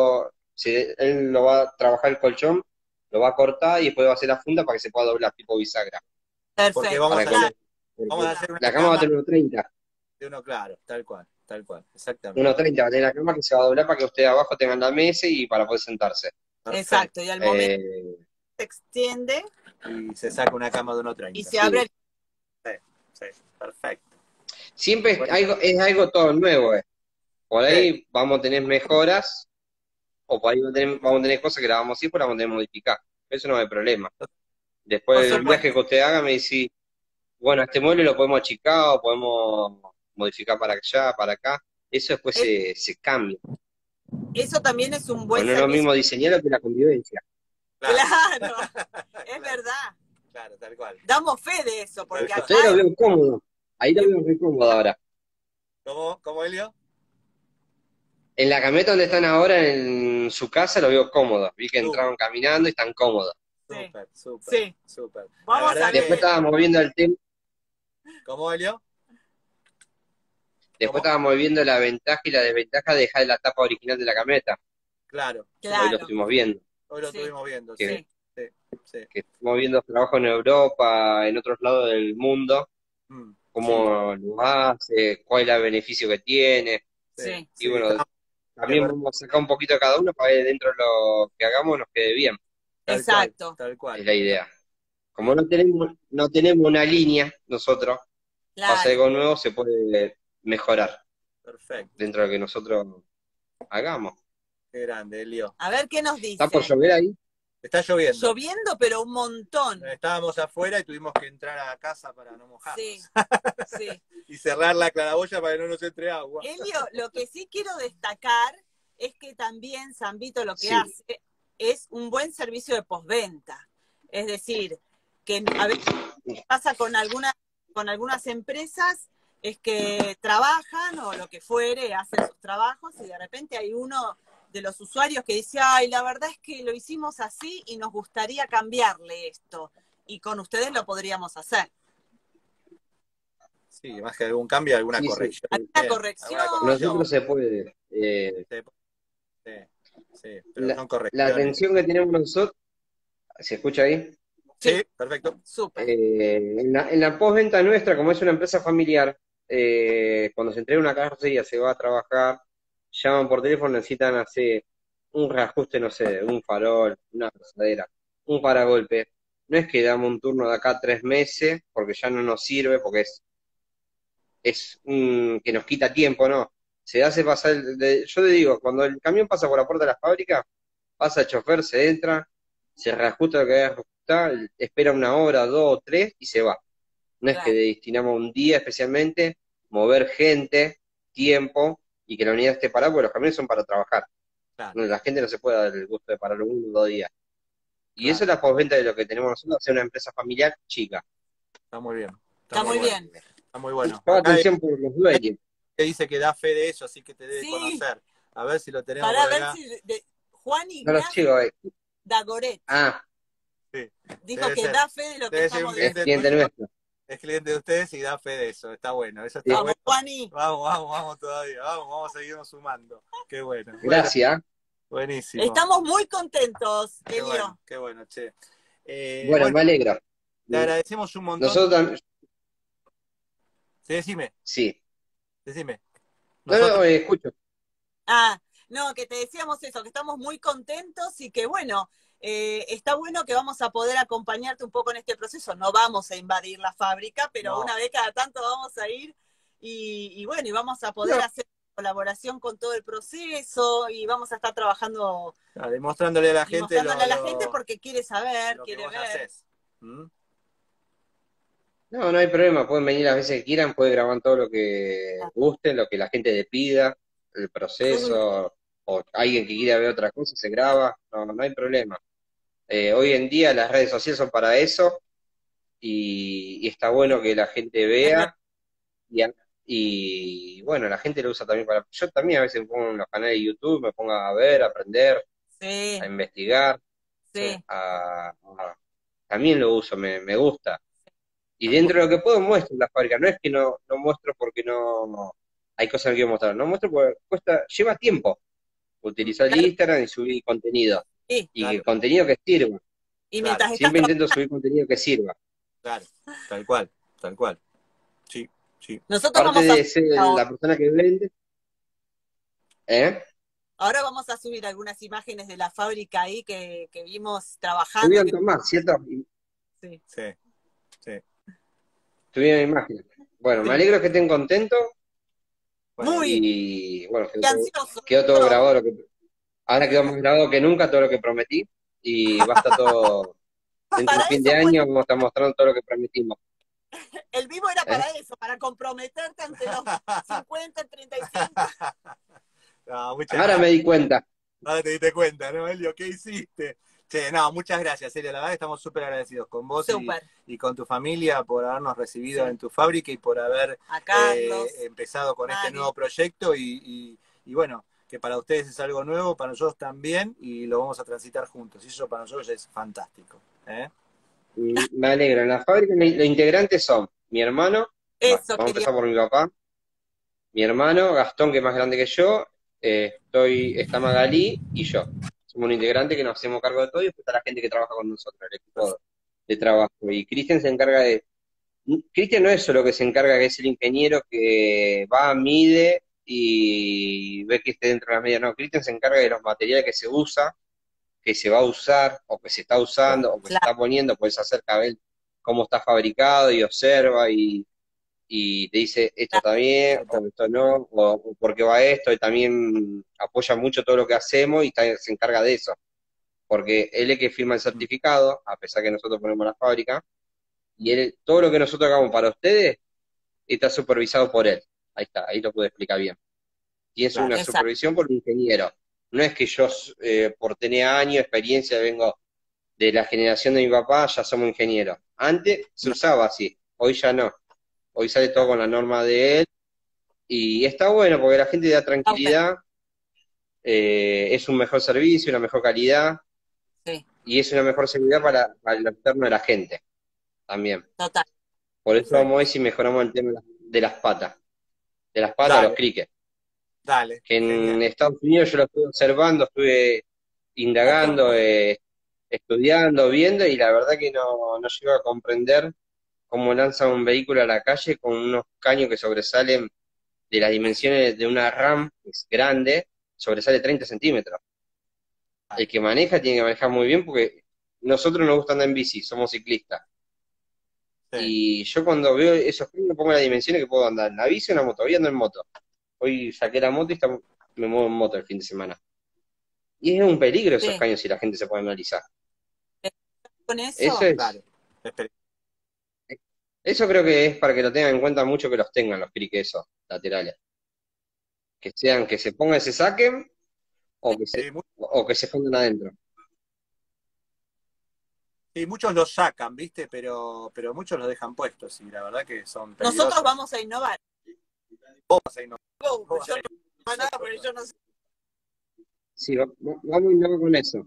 él lo va a trabajar el colchón, lo va a cortar y después va a hacer la funda para que se pueda doblar, tipo bisagra. Perfecto. Porque vamos a hacer una la cama va a tener 1,30. Claro, tal cual, exactamente. 1,30 va a tener la cama que se va a doblar para que usted abajo tenga la mesa y para poder sentarse. Exacto, y al momento se extiende. Y se saca una cama de 1,30. Y se abre el... Sí, perfecto. Siempre es algo todo nuevo. Por ahí vamos a tener mejoras, o por ahí vamos a tener cosas que la vamos a ir, pero la vamos a tener que modificar. Eso no hay problema. Después del viaje que usted haga, me dice, bueno, este mueble lo podemos achicar o podemos modificar para allá, para acá. Eso después se cambia. Eso también es un buen servicio. No es lo mismo diseñarlo que la convivencia. Claro, es verdad. Claro, tal cual. Damos fe de eso, porque Tal acá Ustedes lo veo cómodo. Ahí lo veo muy cómodo ahora. ¿Cómo, Elio? En la camioneta donde están ahora, en su casa, lo veo cómodo. Vi que entraron caminando y están cómodos. sí, Súper, súper, sí. súper. La Vamos verdad a Después ver. estábamos viendo el tema. ¿Cómo, Elio? Después ¿Cómo? estábamos viendo la ventaja y la desventaja de dejar la tapa original de la camioneta. Claro, Hoy lo Claro, estuvimos viendo. hoy lo sí, estuvimos viendo, sí. Que, sí, Sí, sí. que estuvimos viendo trabajo en Europa, en otros lados del mundo, Sí, cómo lo hace, cuál es el beneficio que tiene. sí, sí. Y sí, bueno, es también verdad, vamos a sacar un poquito de cada uno para ver dentro de lo que hagamos nos quede bien. tal cual, Exacto, tal cual. Es la idea. Como no tenemos una línea, nosotros, pasa claro. algo nuevo, se puede mejorar Perfecto. dentro de lo que nosotros hagamos. Qué grande, Elio. A ver qué nos ¿Está por dicen. llover ahí? Está lloviendo. Lloviendo, pero un montón. Estábamos afuera y tuvimos que entrar a casa para no mojarnos. Sí, sí. Y cerrar la claraboya para que no nos entre agua. Elio, lo que sí quiero destacar es que también San Vito lo que Sí. hace es un buen servicio de postventa. Es decir, que a veces pasa con algunas empresas es que trabajan o lo que fuere, hacen sus trabajos y de repente hay uno de los usuarios que dice, ay, la verdad es que lo hicimos así y nos gustaría cambiarle esto. Y con ustedes lo podríamos hacer. Sí, más que algún cambio, alguna Sí, sí. corrección. ¿Alguna Bien, corrección? alguna corrección. Nosotros se puede. Sí, sí, pero La son la correcciones. atención que tenemos nosotros, ¿se escucha ahí? Sí, perfecto. Súper. En la postventa nuestra, como es una empresa familiar, cuando se entrega una carrocería, se va a trabajar, llaman por teléfono, necesitan hacer un reajuste, no sé, un farol, una pasadera, un paragolpe. No es que damos un turno de acá a 3 meses, porque ya no nos sirve, porque que nos quita tiempo, ¿no? Se hace pasar, yo le digo, cuando el camión pasa por la puerta de la fábrica, pasa el chofer, se entra, se reajusta lo que hay que ajustar, espera 1 hora, 2 o 3 y se va. No es que Claro. destinamos un día especialmente, mover gente, tiempo y que la unidad esté parada, porque los camiones son para trabajar. Claro, La gente no se puede dar el gusto de parar 1 o 2 días. Y claro. eso es la postventa de lo que tenemos nosotros, hacer una empresa familiar chica. Está muy bien. Está muy bueno. bien. Está muy bueno. Toda Acá atención por los dueños. que dice que da fe de eso, así que te debe Sí, conocer. A ver si lo tenemos para por ver acá. si Juan No los Ignacio chicos, Dagoret Sí, dijo debe que ser. da fe de lo que Debe ser estamos un es diciendo. cliente nuestro. Es cliente de ustedes y da fe de eso. Está bueno. Eso está Sí. Vamos, bueno. Juani. Vamos todavía. Vamos a seguirnos sumando. Qué bueno. Bueno, Gracias. buenísimo. Estamos muy contentos, Elio. Qué bueno, che. Bueno, Bueno, me alegro. te agradecemos un montón. Nosotros también, Sí, decime. sí. No, Nosotros, escucho. Ah, no, que te decíamos eso, que estamos muy contentos y que bueno, está bueno que vamos a poder acompañarte un poco en este proceso. No vamos a invadir la fábrica, pero No. una vez cada tanto vamos a ir y bueno, y vamos a poder No. hacer colaboración con todo el proceso y vamos a estar trabajando demostrándole a la y gente mostrándole a la gente porque quiere saber, lo que quiere vos ver. hacés. ¿Mm? No hay problema. Pueden venir las veces que quieran, pueden grabar todo lo que gusten, lo que la gente le pida, el proceso, o alguien que quiera ver otra cosa, se graba. No hay problema. Hoy en día las redes sociales son para eso y está bueno que la gente vea y bueno, la gente lo usa también para... Yo también a veces me pongo en los canales de YouTube, me pongo a ver, a aprender, Sí, a investigar, sí, también lo uso, me gusta. Y dentro de lo que puedo muestro en la fábrica, no es que no muestro porque no hay cosas que quiero mostrar, no muestro porque lleva tiempo utilizar el claro, Instagram y subir contenido, sí. y Claro, contenido que sirva. Y claro, mientras estás Siempre intento subir contenido que sirva. claro. Tal cual, tal cual. Sí, sí. nosotros Aparte vamos a de ser la persona que vende, ¿eh? ahora vamos a subir algunas imágenes de la fábrica ahí que vimos trabajando. Tuvieron Tomás, ¿cierto? Sí. Sí, sí. Tuvieron imágenes. Bueno, me alegro que estén contentos Bueno, Muy y bueno, ansioso. quedó todo grabado. Ahora quedó más grabado que nunca todo lo que prometí y va a estar todo dentro Para del fin eso de fue, año, vamos a estar mostrando todo lo que prometimos. el vivo era ¿Eh? para eso, para comprometerte ante los 50, 35. No, muchas Ahora me gracias. di cuenta. Ahora te diste cuenta, ¿no, Elio? ¿Qué hiciste? Sí, no, muchas gracias, Celia. La verdad que estamos súper agradecidos con vos Súper. y con tu familia por habernos recibido Sí. en tu fábrica y por haber A Carlos, empezado con este Mari. nuevo proyecto y bueno, que para ustedes es algo nuevo, para nosotros también y lo vamos a transitar juntos. Y eso para nosotros es fantástico. ¿Eh? Me alegro. En la fábrica los integrantes son mi hermano, Eso vamos a quería. empezar por mi papá, mi hermano, Gastón, que es más grande que yo, está Magalí y yo. Somos un integrante que nos hacemos cargo de todo y después está la gente que trabaja con nosotros, el equipo de trabajo. Y Cristian se encarga de... Cristian no es solo que se encarga, que es el ingeniero que va, mide y ve que esté dentro de las medidas. No, Cristian se encarga de los materiales que se usa, que se va a usar, o que se está usando, o que se Claro. está poniendo, pues se acerca a ver cómo está fabricado y observa y te dice esto está bien, o esto no, o por qué va esto, y también apoya mucho todo lo que hacemos y se encarga de eso, porque él es el que firma el certificado, a pesar que nosotros ponemos la fábrica, y él, todo lo que nosotros hagamos para ustedes está supervisado por él. Ahí está, ahí lo pude explicar bien. Y es una Exacto. supervisión por un ingeniero. No es que yo, por tener años, experiencia, vengo de la generación de mi papá, ya somos ingenieros. Antes se usaba así, hoy ya no. Hoy sale todo con la norma de él. Y está bueno porque la gente da tranquilidad, es un mejor servicio, una mejor calidad, Sí, y es una mejor seguridad para el externo de la gente también. total. Por eso Perfecto. vamos a ver si mejoramos el tema de las patas. De las patas, Dale. los crickets. Dale, Que en genial. Estados Unidos yo lo estuve observando, estuve indagando, estudiando, viendo, y la verdad que no llego a comprender cómo lanzan un vehículo a la calle con unos caños que sobresalen de las dimensiones de una RAM, que es grande, sobresale 30 centímetros. El que maneja tiene que manejar muy bien porque nosotros nos gusta andar en bici, somos ciclistas. Sí. Y yo cuando veo esos caños pongo las dimensiones que puedo andar en la bici o en la moto, hoy ando en moto. Hoy saqué la moto y me muevo en moto el fin de semana. Y es un peligro esos Sí. caños si la gente se puede analizar. Con eso, Eso es, Dale. Espera. eso creo que es para que lo tengan en cuenta mucho que los tengan los criques esos laterales. Que sean, que se pongan y se saquen, Sí, o que se pongan adentro. sí, muchos los sacan, ¿viste? Pero muchos los dejan puestos y la verdad que son peligrosos. nosotros vamos a innovar. Vos vas a innovar. Yo no sé nada, pero yo no sé. Sí, vamos a innovar con eso.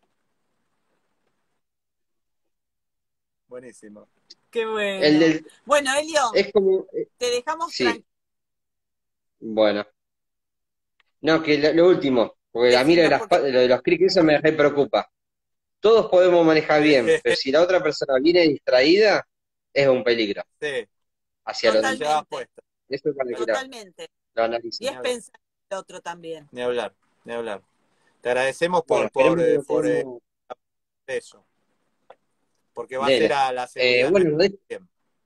Buenísimo. Qué bueno. El del, Bueno, Elio, es como, te dejamos sí, tranquilo. bueno. No, que lo último, porque a mí lo Decilo, porque de los criques eso me re preocupa. Todos podemos manejar bien, pero si la otra persona viene distraída, es un peligro Sí, hacia los te demás. llevas puesto. Eso es para que totalmente. lo Y analicen. es pensar en el otro también. Ni hablar, ni hablar. Te agradecemos Bueno, por esperemos que lo tenemos eso, porque va a Dele. ser a la seguridad Bueno, nuestra.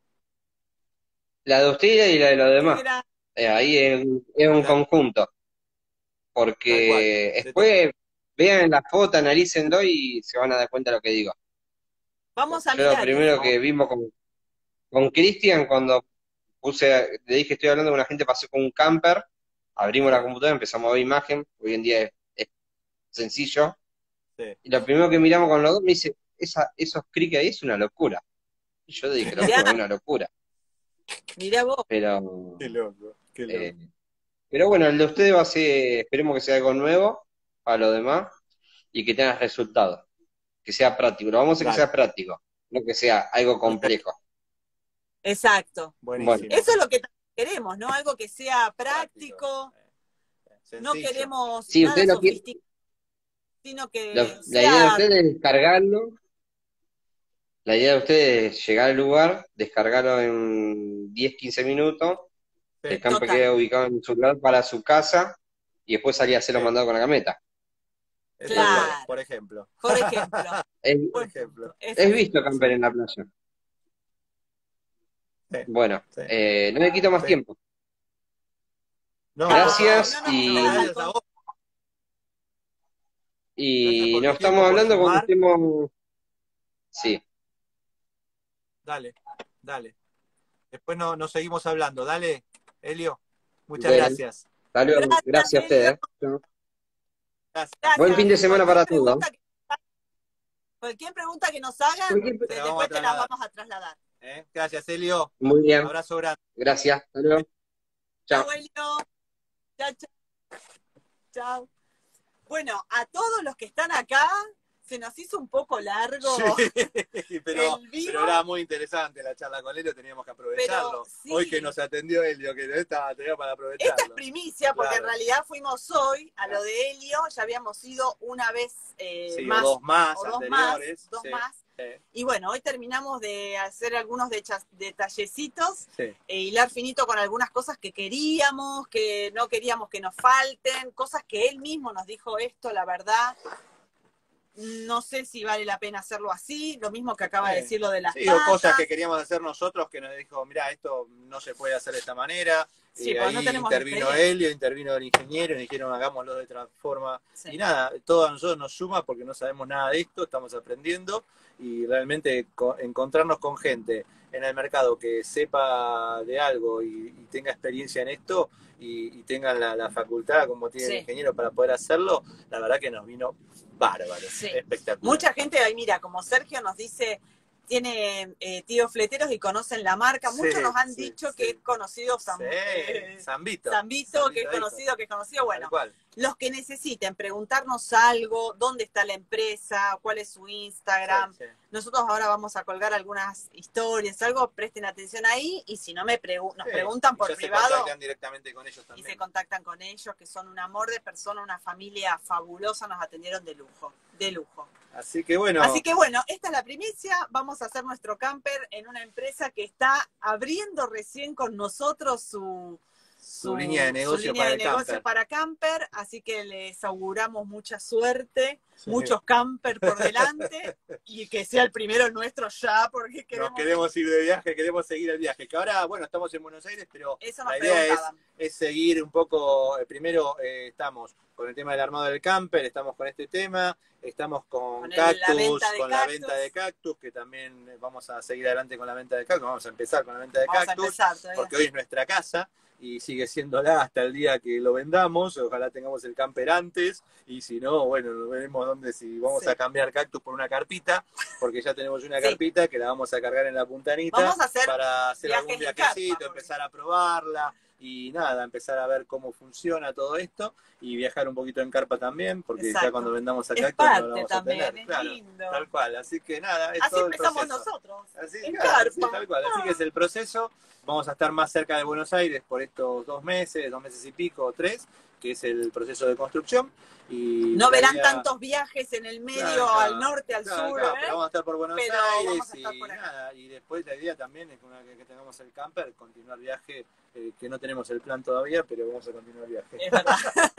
la de ustedes y la de los Qué demás. gran- Ahí es un conjunto. Tal Porque cual. después vean la foto, analícenlo y se van a dar cuenta de lo que digo. Vamos a Yo lo mirar primero eso. que vimos con Cristian, cuando le dije estoy hablando con una gente, pasó con un camper, abrimos la computadora, empezamos a ver imagen, hoy en día es sencillo, Sí. y lo primero que miramos con los dos me dice, esos crick ahí es una locura. Y yo dije, loco, Mirá. es una locura. Mirá vos. Pero, Qué loco, qué loco. pero bueno, el de ustedes va a ser, esperemos que sea algo nuevo para los demás y que tenga resultados, que sea práctico. Lo vamos a hacer que Dale. sea práctico, no que sea algo complejo. Exacto. Buenísimo. Bueno. Eso es lo que queremos, ¿no? Algo que sea práctico. No Sencillo. queremos Sí, nada usted lo quiere. sofisticado, sino que La idea de sea ustedes es descargarlo. La idea de ustedes es llegar al lugar, descargarlo en 10, 15 minutos, Sí. el camper Total. queda ubicado en su lugar para su casa y después salir a hacerlo Sí. mandado con la camioneta. Eso Claro. por ejemplo. Por ejemplo. Por ejemplo. He visto camper en la playa. Sí. Bueno, Sí. no me quito más Sí. tiempo. No, Gracias no, y, gracias a vos. y Gracias por nos tu tiempo, estamos por hablando cuando sumar. estemos... Sí, Dale, dale. Después nos seguimos hablando. Dale, Elio. Muchas Bien. gracias. hasta luego. Gracias, Gracias a ustedes. Gracias. Gracias. Buen fin de semana para Cualquier todos. pregunta que Cualquier pregunta que nos hagan, Cualquier- Te la vamos a después te la trasladar. vamos a trasladar. Gracias, Elio. Muy bien. Abrazo grande. Gracias. Hasta luego. Chao, Chao. Elio. Chao, chao. Chao. Bueno, a todos los que están acá, se nos hizo un poco largo Sí, pero el vivo. era muy interesante la charla con Elio, teníamos que aprovecharlo. Pero, sí. Hoy que nos atendió Elio, que tenía para aprovecharlo. Esta es primicia, porque Claro. en realidad fuimos hoy a lo de Helio, ya habíamos ido una vez Sí, más. o dos más o dos anteriores. dos Sí, más. sí, Y bueno, hoy terminamos de hacer algunos detallecitos, sí. hilar finito con algunas cosas que queríamos, que no queríamos que nos falten, cosas que él mismo nos dijo esto, la verdad. No sé si vale la pena hacerlo así, lo mismo que acaba de decir lo de las Sí, o patas. cosas que queríamos hacer nosotros que nos dijo, mirá, esto no se puede hacer de esta manera. Sí, Y porque ahí no tenemos intervino experiencia. Elio, intervino el ingeniero, y dijeron, hagámoslo de otra forma. Sí. Y nada, todo a nosotros nos suma porque no sabemos nada de esto, estamos aprendiendo y realmente encontrarnos con gente en el mercado que sepa de algo y tenga experiencia en esto y tengan la facultad como tiene Sí. el ingeniero para poder hacerlo, la verdad que nos vino bárbaro, Sí. espectacular. Mucha gente ahí, mira, como Sergio nos dice, tiene tíos fleteros y conocen la marca. Sí, Muchos nos han sí, dicho sí. que es conocido Zambito. Zambito, que es conocido, Bueno, Tal cual. los que necesiten preguntarnos algo, dónde está la empresa, cuál es su Instagram. Sí, sí. Nosotros ahora vamos a colgar algunas historias, algo, presten atención ahí, y si no nos Sí, preguntan por ya privado. se contactan directamente con ellos Y también. se contactan con ellos, que son un amor de persona, una familia fabulosa, nos atendieron de lujo, de lujo. Así que bueno, Esta es la primicia, vamos a hacer nuestro camper en una empresa que está abriendo recién con nosotros su línea de negocio línea para de el negocio camper. para camper, así que les auguramos mucha suerte, Sí. muchos camper por delante, y que sea el primero nuestro ya, porque nos queremos ir de viaje, queremos seguir el viaje. Que ahora, bueno, estamos en Buenos Aires, pero eso nos la idea preguntaban. es seguir un poco. Primero estamos con el tema del armado del camper, estamos con este tema, estamos con la cactus, venta de con la cactus. venta de cactus, que también vamos a seguir adelante con la venta de cactus, vamos a empezar con la venta de Vamos a cactus, empezar todavía. porque hoy es nuestra casa y sigue siéndola hasta el día que lo vendamos. Ojalá tengamos el camper antes, y si no, bueno, veremos dónde, si vamos a cambiar cactus por una carpita, porque ya tenemos una carpita que la vamos a cargar en la puntanita. Vamos a hacer para hacer algún viajes en viajecito, carpa, empezar a probarla y nada, empezar a ver cómo funciona todo esto y viajar un poquito en carpa también, porque Exacto. ya cuando vendamos a Es cactus no parte lo vamos también, a tener. es Claro, lindo. tal cual, así que nada, es Así todo el empezamos proceso. nosotros, Así, en claro, carpa. sí, tal cual. Así que es el proceso. Vamos a estar más cerca de Buenos Aires por estos 2 meses y pico, 3, que es el proceso de construcción. Y no la verán idea- tantos viajes en el medio, Claro, al norte, al claro, sur, claro, pero vamos a estar por Buenos pero Aires vamos a estar y por acá. nada, y después la idea también es que una vez que tengamos el camper, continuar viaje, que no tenemos el plan todavía, pero vamos a continuar viaje. Es verdad.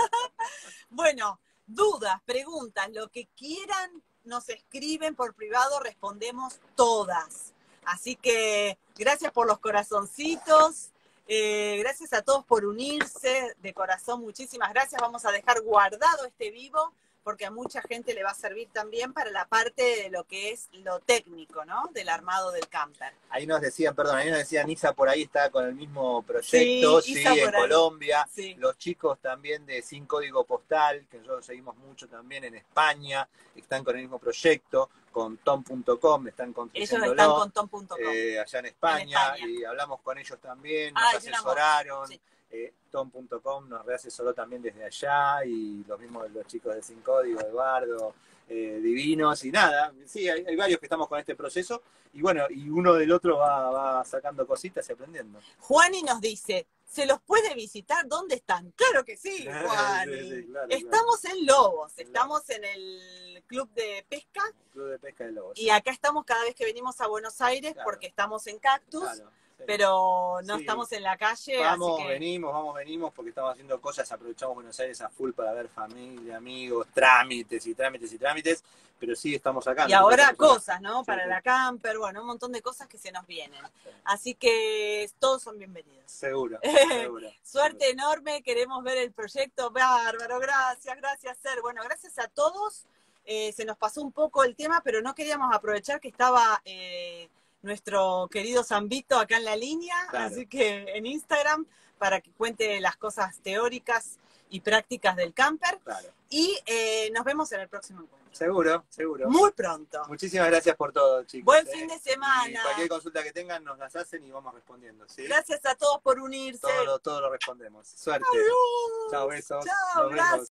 Bueno, dudas, preguntas, lo que quieran, nos escriben por privado, respondemos todas. Así que gracias por los corazoncitos, gracias a todos por unirse, de corazón, muchísimas gracias. Vamos a dejar guardado este vivo, porque a mucha gente le va a servir también para la parte de lo que es lo técnico, ¿no? Del armado del camper. Ahí nos decían Isa por ahí está con el mismo proyecto, Sí, sí, Isa en por ahí. Colombia. Sí. Los chicos también de Sin Código Postal, que nosotros seguimos mucho también en España, están con el mismo proyecto, con tom.com, están Ellos construyéndolo. están con tom.com. Allá en España, y hablamos con ellos también, nos Ay, es un amor. asesoraron. Sí. Tom.com nos reasesoró también desde allá, y lo mismo los chicos de Sin Código, Eduardo, divinos, y nada, sí, hay varios que estamos con este proceso, y bueno, y uno del otro va sacando cositas y aprendiendo. Juani nos dice, ¿se los puede visitar? ¿Dónde están? Claro que sí, Juani. Sí, claro, estamos en Lobos, estamos en el Club de Pesca, Club de Pesca de Lobos. y acá estamos cada vez que venimos a Buenos Aires, Claro. porque estamos en Cactus, Claro, sí. pero no Sí. estamos en la calle, Vamos, así que... venimos, porque estamos haciendo cosas, aprovechamos Buenos Aires a full para ver familia, amigos, trámites, pero sí estamos acá. Y ahora estamos acá. cosas, ¿no? Sí, Para sí. la camper, bueno, un montón de cosas que se nos vienen. Sí. Así que todos son bienvenidos. Seguro, seguro. Suerte enorme, queremos ver el proyecto, bárbaro, gracias, Ser. Bueno, gracias a todos. Se nos pasó un poco el tema, pero no queríamos aprovechar que estaba nuestro querido Zambito acá en la línea, Claro. así que en Instagram, para que cuente las cosas teóricas y prácticas del camper. Claro. Y nos vemos en el próximo encuentro. Seguro, seguro. Muy pronto. Muchísimas gracias por todo, chicos. Buen fin de Y semana. cualquier consulta que tengan nos las hacen y vamos respondiendo, ¿sí? Gracias a todos por unirse. Todo lo respondemos. Suerte. Adiós. Chao, besos. Chao, Nos vemos. gracias.